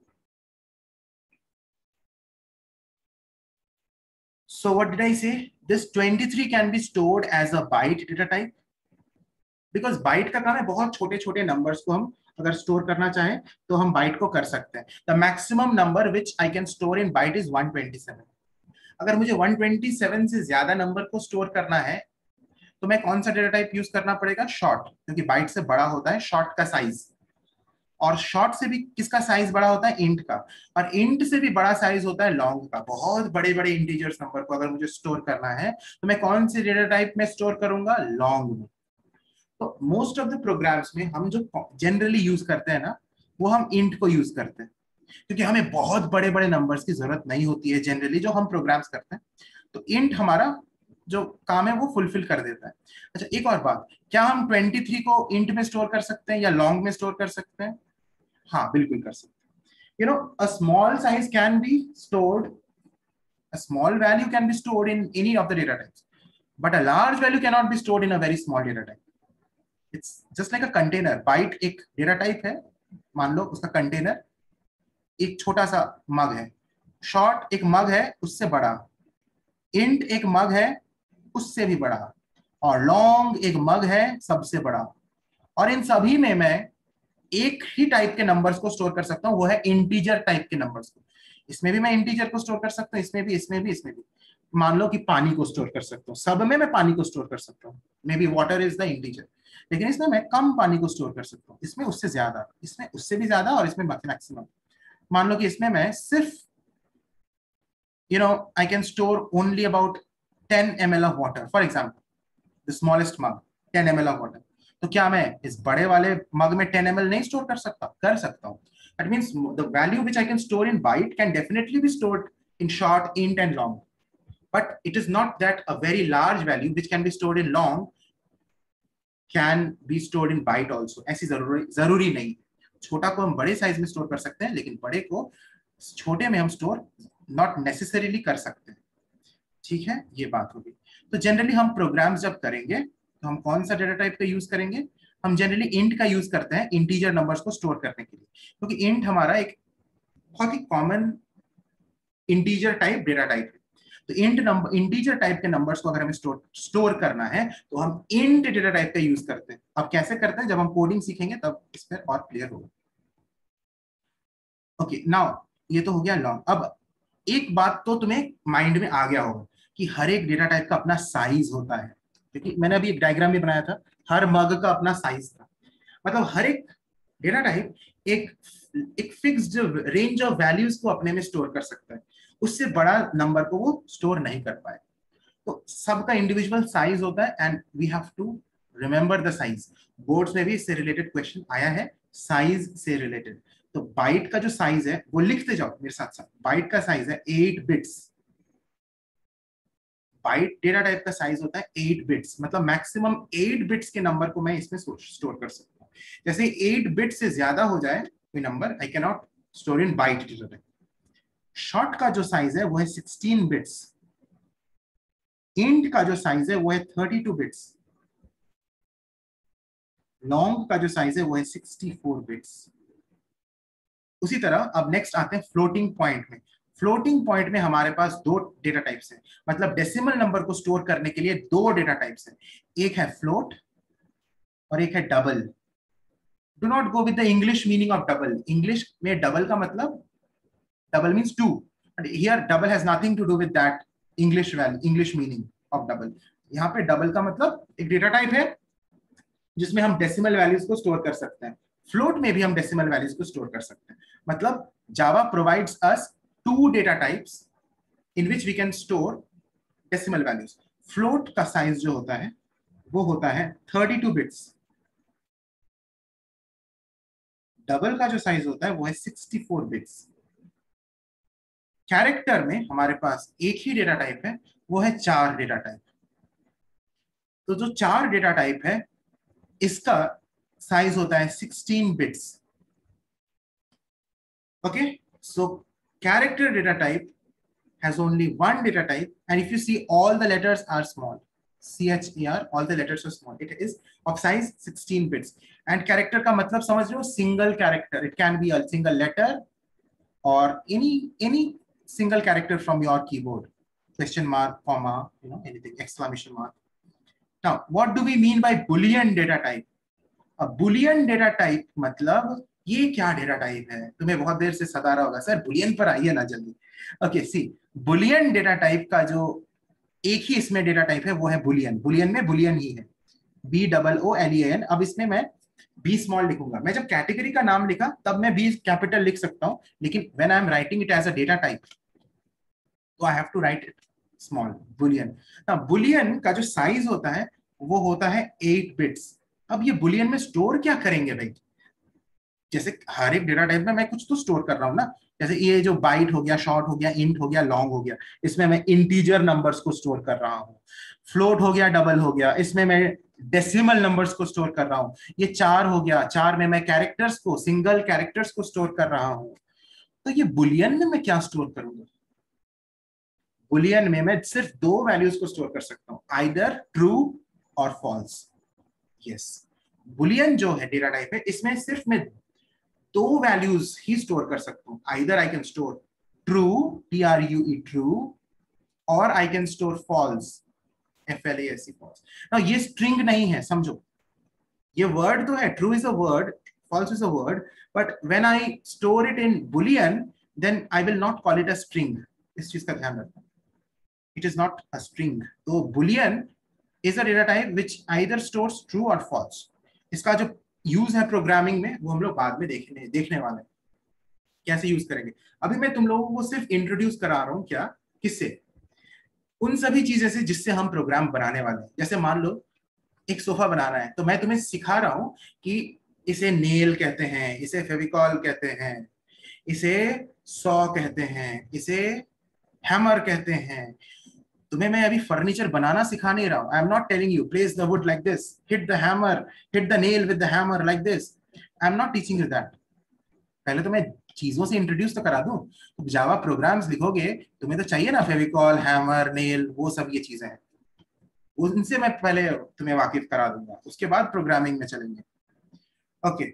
So what did I say? This twenty-three can be stored as a byte data type. Because byte का काम है बहुत छोटे छोटे numbers को हम अगर store करना चाहें तो हम byte को कर सकते हैं. The maximum number which I can store in byte is one twenty-seven. अगर मुझे one twenty-seven से ज्यादा नंबर को स्टोर करना है तो मैं कौन सा डेटा टाइप यूज करना पड़ेगा? शॉर्ट, क्योंकि बाइट से बड़ा होता है शॉर्ट का साइज. और शॉर्ट से भी किसका साइज बड़ा होता है? इंट का. और इंट से भी बड़ा साइज होता है लॉन्ग का. बहुत बड़े बड़े इंटीजर्स नंबर को अगर मुझे स्टोर करना है तो मैं कौन से डेटा टाइप में स्टोर करूंगा? लॉन्ग में. तो मोस्ट ऑफ द प्रोग्राम्स में हम जो जनरली यूज करते हैं ना, वो हम इंट को यूज करते हैं, क्योंकि हमें बहुत बड़े बड़े नंबर्स की जरूरत नहीं होती है जनरली जो हम प्रोग्राम्स करते हैं. तो इंट हमारा जो काम है वो फुलफिल कर देता है. अच्छा, एक और बात, क्या हम तेईस को इंट में स्टोर कर सकते हैं या लॉन्ग में स्टोर कर सकते हैं? हाँ, बिल्कुल कर सकते हैं. You know, a small size can be stored, a small value can be stored in any of the data types, but a large value cannot be stored in a very small data type. It's just like a container. Byte एक data type है, मान लो उसका container एक छोटा सा मग है, short एक मग है उससे बड़ा, इंट एक मग है उससे भी बड़ा, और लॉन्ग एक मग है सबसे बड़ा. और इन सभी में मैं एक ही टाइप के नंबर्स को स्टोर कर सकता हूं, वो है इंटीजर टाइप के नंबर्स को. इसमें भी मैं इंटीजर को स्टोर कर सकता हूं, इसमें भी, इसमें भी, इसमें भी. मान लो कि पानी को स्टोर कर सकता हूं, सब में मैं पानी को स्टोर कर सकता हूं. Maybe whatever is the integer, लेकिन इसमें मैं कम पानी को स्टोर कर सकता हूं, इसमें उससे ज्यादा, इसमें उससे भी ज्यादा, और इसमें मैक्सिमम. मान लो कि इसमें मैं सिर्फ, you know, I can store only about ten milliliters of water, for example, the smallest mug, ten milliliters of water. तो क्या मैं इस बड़े वाले मग में ten milliliters नहीं स्टोर कर सकता? कर सकता हूं. That means the value which I can store in byte can definitely be stored in short, int, and long. But it is not that a very large value which can be stored in long can be stored in byte also. ऐसी जरूरी जरूरी नहीं. छोटा को हम बड़े size में store कर सकते हैं, लेकिन बड़े को छोटे में हम स्टोर नॉट नेसेसरीली कर सकते हैं. ठीक है, ये बात होगी. तो जनरली हम प्रोग्राम्स जब करेंगे तो हम कौन सा डेटा टाइप का यूज करेंगे? हम जनरली इंट का यूज करते हैं इंटीजर नंबर्स को स्टोर करने के लिए, क्योंकि तो इंट हमारा एक बहुत ही common integer type data type है. तो इंट नंबर, इंटीजर टाइप के नंबर्स को अगर हमें स्टोर स्टोर करना है तो हम इंट डेटा टाइप का यूज करते हैं. अब कैसे करते हैं, जब हम कोडिंग सीखेंगे तब इस पर और क्लियर होगा. ओके, नाउ ये तो हो गया लॉन्ग. अब एक बात तो तुम्हें माइंड में आ गया होगा कि हर एक डेटा टाइप का अपना साइज होता है, क्योंकि मैंने अभी एक डायग्राम भी बनाया था, हर मग का अपना साइज था. मतलब हर एक डेटा टाइप एक एक फिक्स्ड रेंज ऑफ वैल्यूज को अपने में स्टोर कर सकता है, उससे बड़ा नंबर को वो स्टोर नहीं कर पाए. तो सबका इंडिविजुअल साइज होता है and we have to remember the size. Boards में भी इससे रिलेटेड क्वेश्चन आया है, साइज से रिलेटेड. तो बाइट का जो साइज है वो लिखते जाओ मेरे साथ साथ. बाइट का साइज है eight bits. Byte data type का साइज होता है एट बिट्स, मतलब मैक्सिमम एट बिट्स के नंबर को मैं इसमें स्टोर कर सकता हूँ. जैसे एट बिट से ज्यादा हो जाए कोई number, I can not store in byte data type. Short का जो साइज है वो है सिक्सटीन बिट्स. इंट का जो साइज है वो है थर्टी टू बिट्स. लॉन्ग का जो साइज है वो है सिक्सटी फोर बिट्स. उसी तरह अब नेक्स्ट आते हैं फ्लोटिंग पॉइंट में. फ्लोटिंग पॉइंट में हमारे पास दो डेटा टाइप्स हैं, मतलब डेसिमल नंबर को स्टोर करने के लिए दो डेटा टाइप्स हैं, एक है फ्लोट और एक है double. Do not go with the English meaning of double. English में डबल का मतलब double means two, but here double has nothing to do with that English value, English meaning of double. यहाँ पे double का मतलब एक data type है जिसमें हम डेसिमल वैल्यूज को स्टोर कर सकते हैं। फ्लोट में भी हम डेसिमल वैल्यूज को स्टोर कर सकते हैं। मतलब Java provides us two data types in which we can store decimal values. Float का साइज जो होता है वो होता है थर्टी टू बिट्स। डबल का जो साइज होता है वो है सिक्सटी फोर बिट्स। कैरेक्टर में हमारे पास एक ही डेटा टाइप है, वो है चार डेटा टाइप। तो जो चार डेटा टाइप है इसका साइज होता है sixteen bits. Okay, so character data type has only one data type, and if you see all the letters are small, C H E R, all the letters are small. It is of size sixteen bits. And character का मतलब समझ रहे हो, single character. It can be a single letter or any any single character from your keyboard. Question mark, comma, you know, anything, exclamation mark. Now, what do we mean by Boolean data type? A Boolean data type मतलब ये क्या data type है? तुम्हें बहुत देर से सता रहा होगा, सर बुलियन पर आइए ना जल्दी। Okay, see Boolean data type का जो एक ही इसमें डेटा टाइप है वो है बुलियन। बुलियन में बुलियन ही है, B double O L E N. अब इसमें मैं बी स्मॉल लिखूंगा। मैं जब कैटेगरी का नाम लिखा तब मैं बी कैपिटल लिख सकता हूं, लेकिन when I am writing it as a data type तो I have to write it small, Boolean. अब बुलियन का जो साइज होता है वो होता है एट बिट्स। अब ये बुलियन में स्टोर क्या करेंगे भाई? जैसे हर एक डेटा टाइप में मैं कुछ तो स्टोर कर रहा हूं ना। जैसे ये जो बाइट हो गया, शॉर्ट हो गया, इंट हो गया, लॉन्ग हो गया, इसमें मैं इंटीजर नंबर्स को स्टोर कर रहा हूँ। फ्लोट हो गया, डबल हो गया, इसमें मैं डेसिमल नंबर्स को स्टोर कर रहा हूँ। ये चार हो गया, चार में मैं कैरेक्टर्स को, सिंगल कैरेक्टर्स को स्टोर कर रहा हूँ। तो ये बुलियन में मैं क्या स्टोर करूंगा? बुलियन में मैं सिर्फ दो वैल्यूज को स्टोर कर सकता हूँ, either true or false. Yes, Boolean जो है डेटा टाइप है, इसमें सिर्फ मैं दो वैल्यूज ही स्टोर कर सकता हूं। Either I can store true, T R U E true, or I can store false, F L A S E false. Now ये स्ट्रिंग नहीं है, समझो। ये वर्ड तो है, true is a word, false is a word, but when I store it in Boolean then I will not call it a string. इस चीज का ध्यान रखना, it is not a string. तो Boolean is a data type which either stores true or false. इसका जो use है programming में वो हम लोग बाद में देखने देखने वाले हैं, कैसे यूज करेंगे। अभी मैं तुम लोगों को सिर्फ इंट्रोड्यूस करा रहा हूं, क्या, किससे? उन सभी चीजें से जिससे हम प्रोग्राम बनाने वाले हैं। जैसे मान लो एक सोफा बनाना है, तो मैं तुम्हें सिखा रहा हूं कि इसे नेल कहते हैं, इसे फेविकॉल कहते हैं, इसे सॉ कहते हैं, इसे हैमर कहते हैं। तुम्हें मैं अभी फर्नीचर बनाना सिखा नहीं रहा हूं। I am not telling you place the wood like this, hit the hammer, hit the nail with the hammer like this. I am not teaching you that. पहले तो मैं चीजों से इंट्रोड्यूस तो करा दूं। तो जावा प्रोग्राम्स लिखोगे, तुम्हें तो चाहिए ना फेविकॉल, हैमर, नेल, वो सब ये चीजें हैं, उनसे मैं पहले तुम्हें वाकिफ करा दूंगा, उसके बाद प्रोग्रामिंग में चलेंगे। Okay,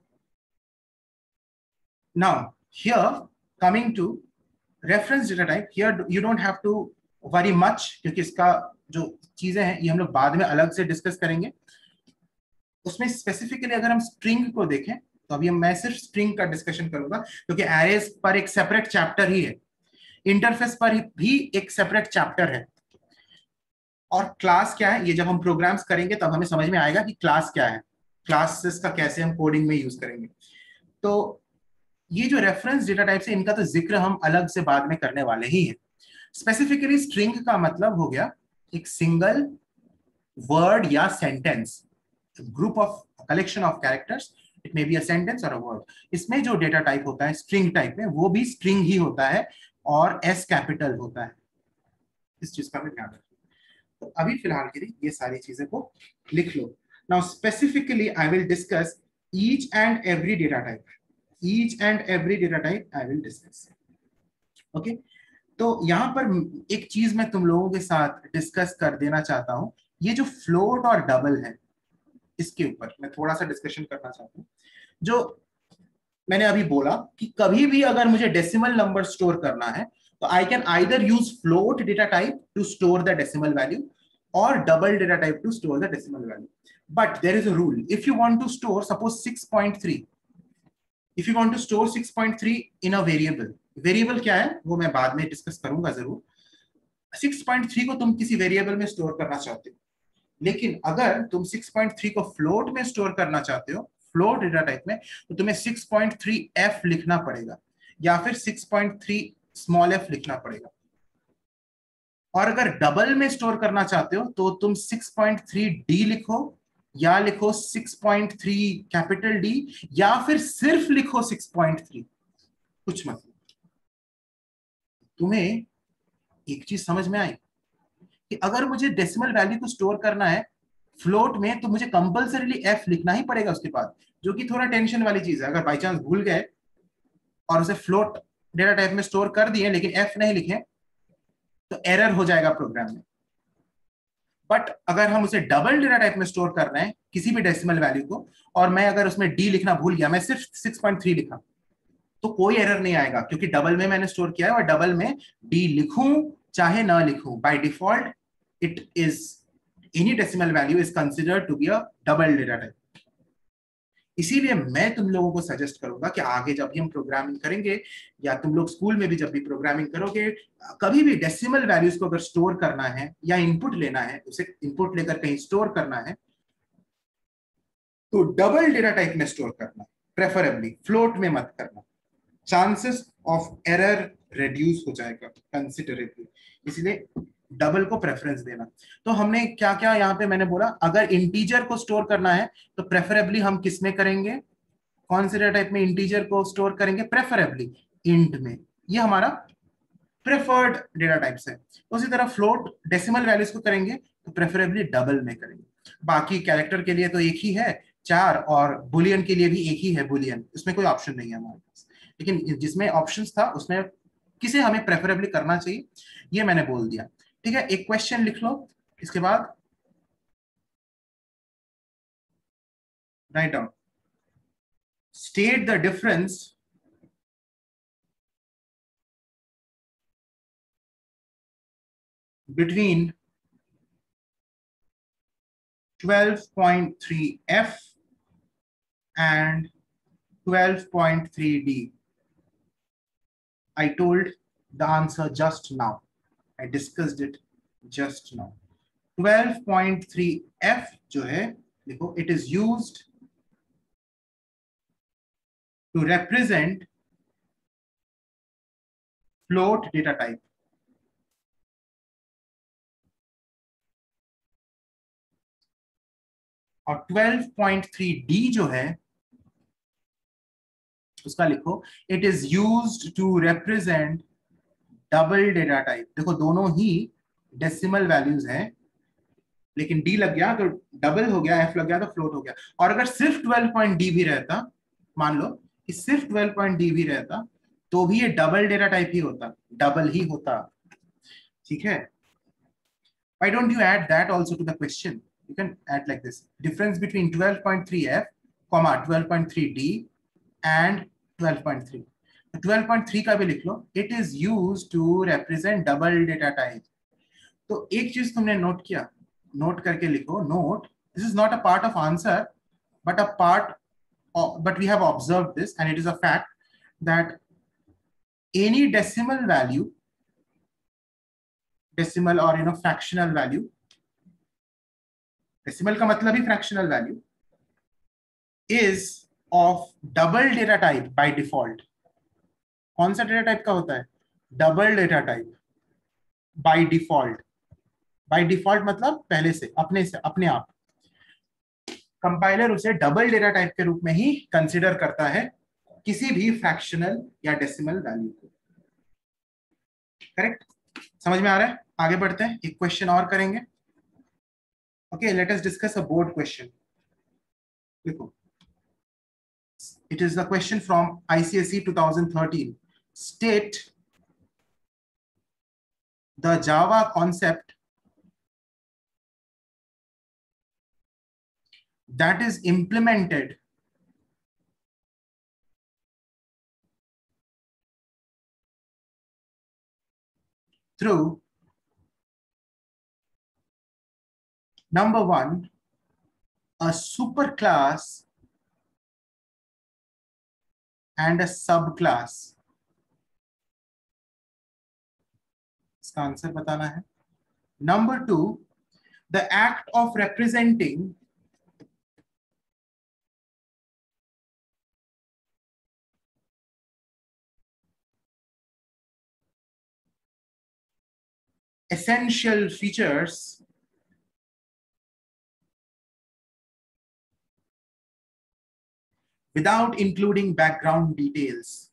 now here coming to reference data type, here you don't have to worry much, क्योंकि इसका जो चीजें हैं ये हम लोग बाद में अलग से डिस्कस करेंगे। उसमें स्पेसिफिकली अगर हम स्ट्रिंग को देखें तो अभी मैं सिर्फ स्ट्रिंग का डिस्कशन करूंगा, क्योंकि एरेज पर एक सेपरेट चैप्टर ही है, इंटरफेस पर भी एक सेपरेट चैप्टर है, और क्लास क्या है ये जब हम प्रोग्राम्स करेंगे तब हमें समझ में आएगा कि क्लास क्या है, क्लासेस का कैसे हम कोडिंग में यूज करेंगे। तो ये जो रेफरेंस डेटा टाइप्स है इनका तो जिक्र हम अलग से बाद में करने वाले ही हैं। स्पेसिफिकली स्ट्रिंग का मतलब हो गया एक सिंगल वर्ड या sentence, group of collection of characters, it may be a sentence और अ वर्ड। इसमें जो डेटा टाइप होता है स्ट्रिंग टाइप में, वो भी स्ट्रिंग ही होता है और एस कैपिटल होता है। इस चीज का भी ध्यान रखिए। तो अभी फिलहाल के लिए ये सारी चीजें को लिख लो। Now specifically I will discuss each and every data type, each and every data type I will discuss. Okay, तो यहां पर एक चीज मैं तुम लोगों के साथ डिस्कस कर देना चाहता हूं, ये जो फ्लोट और डबल है इसके ऊपर मैं थोड़ा सा डिस्कशन करना चाहता हूँ। जो मैंने अभी बोला कि कभी भी अगर मुझे डेसिमल नंबर स्टोर करना है तो I can either use float data type to store the decimal value और double data type to store the decimal value. But there is a rule. If you want to store, suppose six point three, if you want to store six point three in a variable, variable क्या है वो मैं बाद में discuss करूंगा जरूर. six point three को तुम किसी वेरिएबल में स्टोर करना चाहते हो, लेकिन अगर तुम six point three को फ्लोट में स्टोर करना चाहते हो, फ्लोट डेटा टाइप में, तो तुम्हें six point three f लिखना पड़ेगा या फिर six point three small f लिखना पड़ेगा. और अगर डबल में स्टोर करना चाहते हो तो तुम six point three d लिखो या लिखो six point three capital D या फिर सिर्फ लिखो six point three. कुछ मतलब. तुम्हें एक चीज समझ में आई कि अगर मुझे डेसिमल वैल्यू को स्टोर करना है फ्लोट में तो मुझे कंपल्सरीली f लिखना ही पड़ेगा उसके बाद, जो कि थोड़ा टेंशन वाली चीज है. अगर बाई चांस भूल गए और उसे फ्लोट डेटा टाइप में स्टोर कर दिए लेकिन f नहीं लिखे तो एरर हो जाएगा प्रोग्राम में. बट अगर हम उसे डबल डेटा टाइप में स्टोर कर रहे हैं किसी भी डेसिमल वैल्यू को, और मैं अगर उसमें डी लिखना भूल गया, मैं सिर्फ six point three लिखा, तो कोई एरर नहीं आएगा क्योंकि डबल में मैंने स्टोर किया है और डबल में डी लिखूं चाहे ना लिखूं, by default it is any decimal value is considered to be a double data type. इसीलिए मैं तुम लोगों को सजेस्ट करूंगा कि आगे जब भी हम प्रोग्रामिंग करेंगे या तुम लोग स्कूल में भी जब भी प्रोग्रामिंग करोगे, कभी भी डेसिमल वैल्यूज को अगर स्टोर करना है या इनपुट लेना है, उसे इनपुट लेकर कहीं स्टोर करना है, तो डबल डेटा टाइप में स्टोर करना, प्रेफरेबली फ्लोट में मत करना. चांसेस ऑफ एरर रिड्यूस हो जाएगा कंसिडरेबली, इसलिए डबल को प्रेफरेंस देना. तो हमने क्या क्या यहाँ पे मैंने बोला, अगर इंटीजर को स्टोर करना है तो प्रेफरेबली हम किस में करेंगे, कौन से डेटा टाइप में इंटीजर को स्टोर करेंगे, प्रेफरेबली इंट में. ये हमारा प्रेफर्ड डेटा टाइप्स है. उसी तरह फ्लोट डेसिमल वैल्यूज को करेंगे तो प्रेफरेबली डबल में करेंगे. बाकी कैरेक्टर के लिए तो एक ही है चार, और बुलियन के लिए भी एक ही है बुलियन, इसमें कोई ऑप्शन नहीं है हमारे पास. लेकिन जिसमें ऑप्शंस था उसमें किसे हमें प्रेफरेबली करना चाहिए ये मैंने बोल दिया. ठीक है, एक क्वेश्चन लिख लो, इसके बाद right down. State the difference between twelve point three f and twelve point three d. I told the answer just now. I discussed it just now. twelve point three f जो है देखो, it is used to represent float data type. और twelve point three d जो है उसका लिखो, it is used to represent double data type. देखो दोनों ही डेसिमल वैल्यूज हैं, लेकिन d लग गया तो डबल हो गया, f लग गया तो फ्लोट हो गया. और अगर सिर्फ twelve point d भी रहता, मान लो कि सिर्फ twelve point d भी रहता, तो भी ये डबल डेटा टाइप ही होता, डबल ही होता. ठीक है, why don't you add that also to the question? You can add like this: difference between twelve point three f comma twelve point three d and twelve point three. twelve point three का भी लिख लो, it is used to represent double data type. तो एक चीज तुमने note किया, note करके लिखो, note, this is not a part of answer but a part of, but we have observed this and it is a fact that any decimal value, decimal or you know fractional value, decimal का मतलब ही fractional value, is of double data type by default. कौन सा data type का होता है, double data type by default. By default मतलब पहले से, अपने से, अपने आप कंपाइलर उसे डबल डेटा टाइप के रूप में ही कंसीडर करता है किसी भी फ्रैक्शनल या डेसिमल वैल्यू को. करेक्ट, समझ में आ रहा है? आगे बढ़ते हैं, एक क्वेश्चन और करेंगे. Okay, let us discuss a board question. देखो, it is the question from I C S E twenty thirteen. State the Java concept that is implemented through number one, a superclass and a subclass. इसका answer बताना है. Number two, the act of representing essential features without including background details.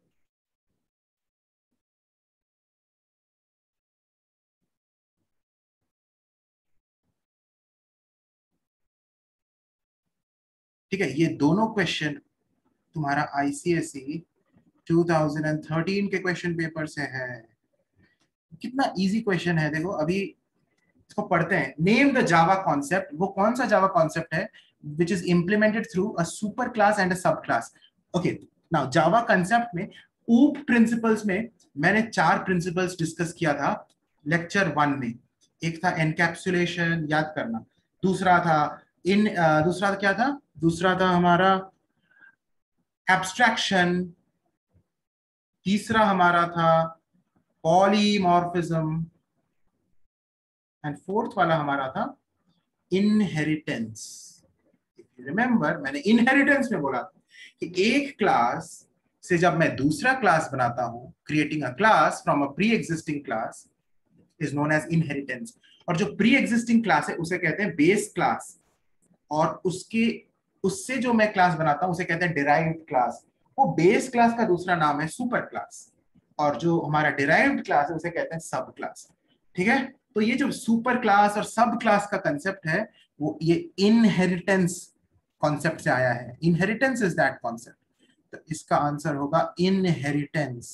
ठीक है, ये दोनों question तुम्हारा ICSE two thousand thirteen के question paper से है. कितना इजी क्वेश्चन है, देखो अभी इसको पढ़ते हैं. Name the Java concept. वो कौन सा जावा कॉन्सेप्ट है which is implemented through a super class and a subclass. Okay, now Java concept में ऊप प्रिंसिपल्स में मैंने चार प्रिंसिपल्स डिस्कस किया था लेक्चर वन में. एक था एनकैप्सुलेशन, याद करना. दूसरा था इन uh, दूसरा क्या था दूसरा था हमारा एब्स्ट्रैक्शन. तीसरा हमारा था पॉलीमॉर्फिज्म एंड फोर्थ वाला हमारा था इनहेरिटेंस. रिमेंबर, मैंने इनहेरिटेंस में बोला था कि एक क्लास से जब मैं दूसरा क्लास बनाता हूं, creating a class from a pre existing class is known as inheritance. और जो प्री एग्जिस्टिंग क्लास है उसे कहते हैं बेस क्लास, और उसके उससे जो मैं क्लास बनाता हूं उसे कहते हैं डिराइव्ड क्लास. वो बेस क्लास का दूसरा नाम है सुपर क्लास, और जो हमारा डिराइव्ड क्लास है उसे कहते हैं सब क्लास. ठीक है, तो ये जो सुपर क्लास और सब क्लास का कंसेप्ट है वो ये इनहेरिटेंस कॉन्सेप्ट से आया है. Inheritance is that concept. तो इसका आंसर होगा inheritance.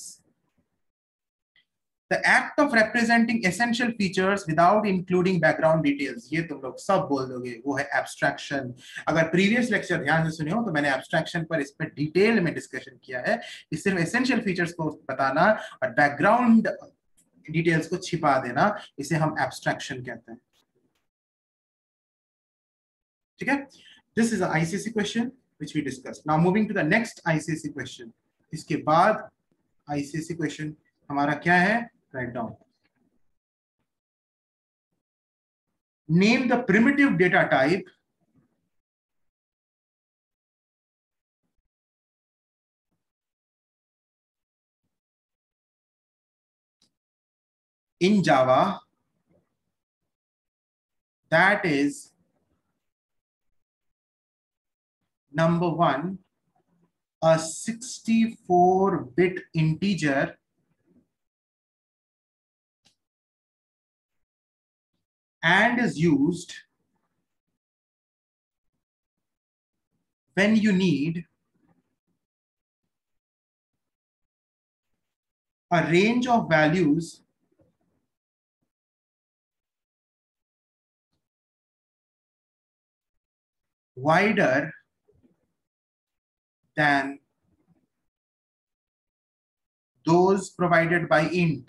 The act of representing essential features without including background details. ये तुम लोग सब बोल दोगे, वो है abstraction. अगर previous lecture ध्यान से सुने हो तो मैंने abstraction पर इस पर डिटेल में डिस्कशन किया है. इस सिर्फ essential features को बताना और background details को छिपा देना, इसे हम abstraction कहते हैं. ठीक है, this is an I C S E question which we discussed. Now moving to the next I C S E question. इसके बाद I C S E question हमारा क्या है? Write down. Name the primitive data type in Java that is number one, a sixty-four bit integer and is used when you need a range of values wider than those provided by int.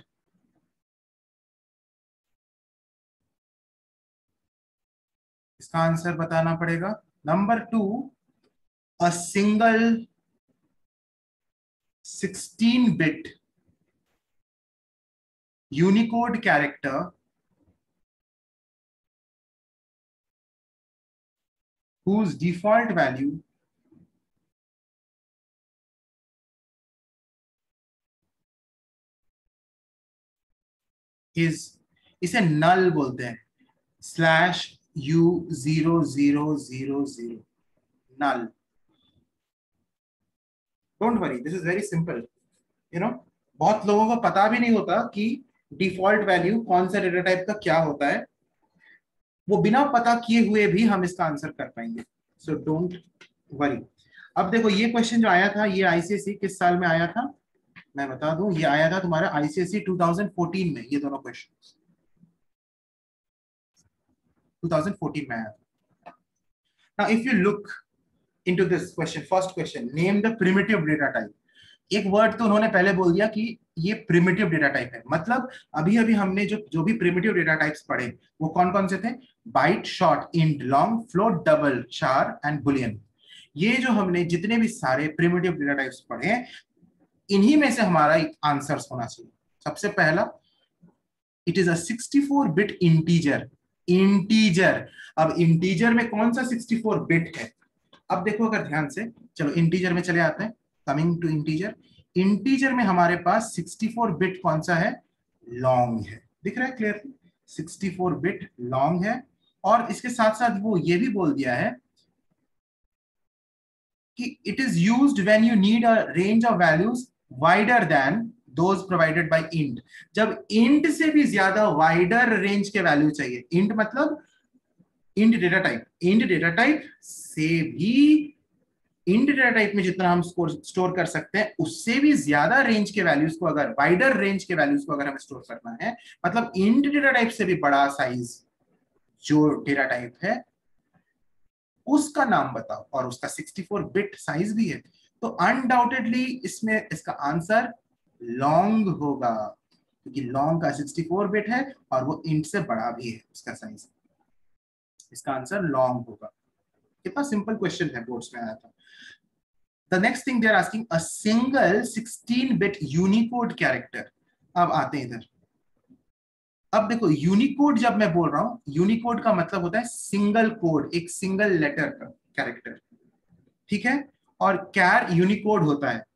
इसका answer बताना पड़ेगा. Number two, a single sixteen bit Unicode character whose default value is, इसे null बोलते हैं, slash u zero zero zero zero, null. Don't worry, this is very simple. You know, बहुत लोगों को पता भी नहीं होता कि डिफॉल्ट वैल्यू कौन सा डेटा टाइप का क्या होता है. वो बिना पता किए हुए भी हम इसका आंसर कर पाएंगे. So don't worry. अब देखो ये क्वेश्चन जो आया था, ये आईसीएसई किस साल में आया था मैं बता दूं. ये आया था तुम्हारा आईसीएसई टू थाउजेंड फोर्टीन में. ये दोनों क्वेश्चन टू थाउजेंड फोर्टीन में आया था. Now if you look into this question, first question, name the primitive data type. एक वर्ड तो उन्होंने पहले बोल दिया कि ये प्रिमिटिव डेटा टाइप है, मतलब अभी अभी हमने जो जो भी प्रिमिटिव डेटा टाइप्स पढ़े वो कौन कौन से थे? Byte, short, int, long, float, double, char and boolean. ये जो हमने जितने भी सारे प्रिमिटिव डेटा टाइप्स पढ़े हैं, इन्हीं में से हमारा आंसर्स होना चाहिए। सबसे पहला, it is a sixty four bit integer. Integer, अब इंटीजर में कौन सा सिक्सटी फोर बिट है? अब देखो अगर ध्यान से, चलो इंटीजर में चले आते हैं। कमिंग टू इंटीजर, इंटीजर में हमारे पास सिक्सटी फोर बिट कौन सा है? लॉन्ग है। दिख रहा है clearly? Sixty four bit long है। और इसके साथ साथ वो ये भी बोल दिया है कि it is used when you need a range of values wider than those provided by int. जब इंट से भी ज्यादा वाइडर रेंज के वैल्यू चाहिए, इंट मतलब int data type, int data type से भी, इंट डेटा टाइप में जितना हम स्टोर कर सकते हैं उससे भी ज्यादा रेंज के वैल्यूज को, अगर वाइडर रेंज के वैल्यूज को अगर हमें स्टोर करना है, मतलब इंट डेटा टाइप से भी बड़ा साइज जो डेटा टाइप है उसका नाम बताओ, और उसका सिक्सटी फोर बिट साइज भी है, तो अनडाउटेडली इसमें इसका आंसर लॉन्ग होगा, क्योंकि लॉन्ग का सिक्सटी फोर बिट है और वो इंट से बड़ा भी है उसका साइज। इसका आंसर लॉन्ग होगा। कितना सिंपल क्वेश्चन है, बोर्ड्स में आया था। The next thing they are asking, a single sixteen bit unicode character. अब आते हैं इधर। अब देखो यूनिकोड जब मैं बोल रहा हूं, यूनिकोड का मतलब होता है सिंगल कोड, एक सिंगल लेटर का कैरेक्टर, ठीक है? और कैर यूनिकोड होता है,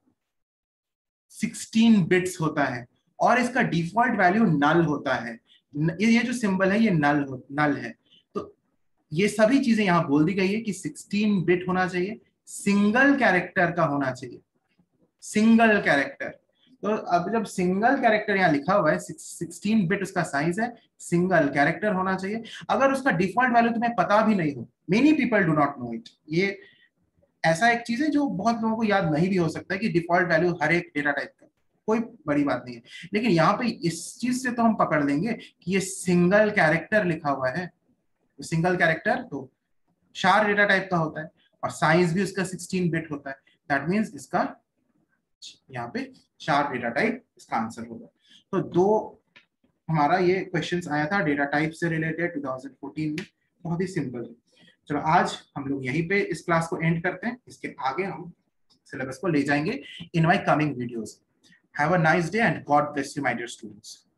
सिक्सटीन बिट्स होता है, और इसका डिफॉल्ट वैल्यू नल होता है। ये जो सिंबल है ये नल हो, नल है। तो ये सभी चीजें यहां बोल दी गई है कि सिक्सटीन बिट होना चाहिए, सिंगल कैरेक्टर का होना चाहिए, सिंगल कैरेक्टर। तो अब जब सिंगल कैरेक्टर यहाँ लिखा हुआ है, सिक्सटीन बिट उसका साइज है, सिंगल कैरेक्टर होना चाहिए। अगर उसका डिफॉल्ट वैल्यू तुम्हें पता भी नहीं हो, many people do not know it, ये ऐसा एक चीज है जो बहुत लोगों को याद नहीं भी हो सकता है कि डिफॉल्ट वैल्यू हर एक डेटा टाइप का, कोई बड़ी बात नहीं है। लेकिन यहाँ पे इस चीज से तो हम पकड़ लेंगे कि ये सिंगल कैरेक्टर लिखा हुआ है। सिंगल कैरेक्टर तो चार डेटा टाइप का होता है और साइज भी उसका सिक्सटीन बिट होता है। दैट मीन्स इसका यहाँ पे चार डेटा टाइप इसका आंसर होगा। तो दो हमारा ये क्वेश्चंस आया था डेटा टाइप से रिलेटेड टू थाउजेंड फोर्टीन में, बहुत ही सिंपल है। चलो आज हम लोग यहीं पे इस क्लास को एंड करते हैं, इसके आगे हम सिलेबस को ले जाएंगे in my coming videos. Have a nice day and God bless you my dear students.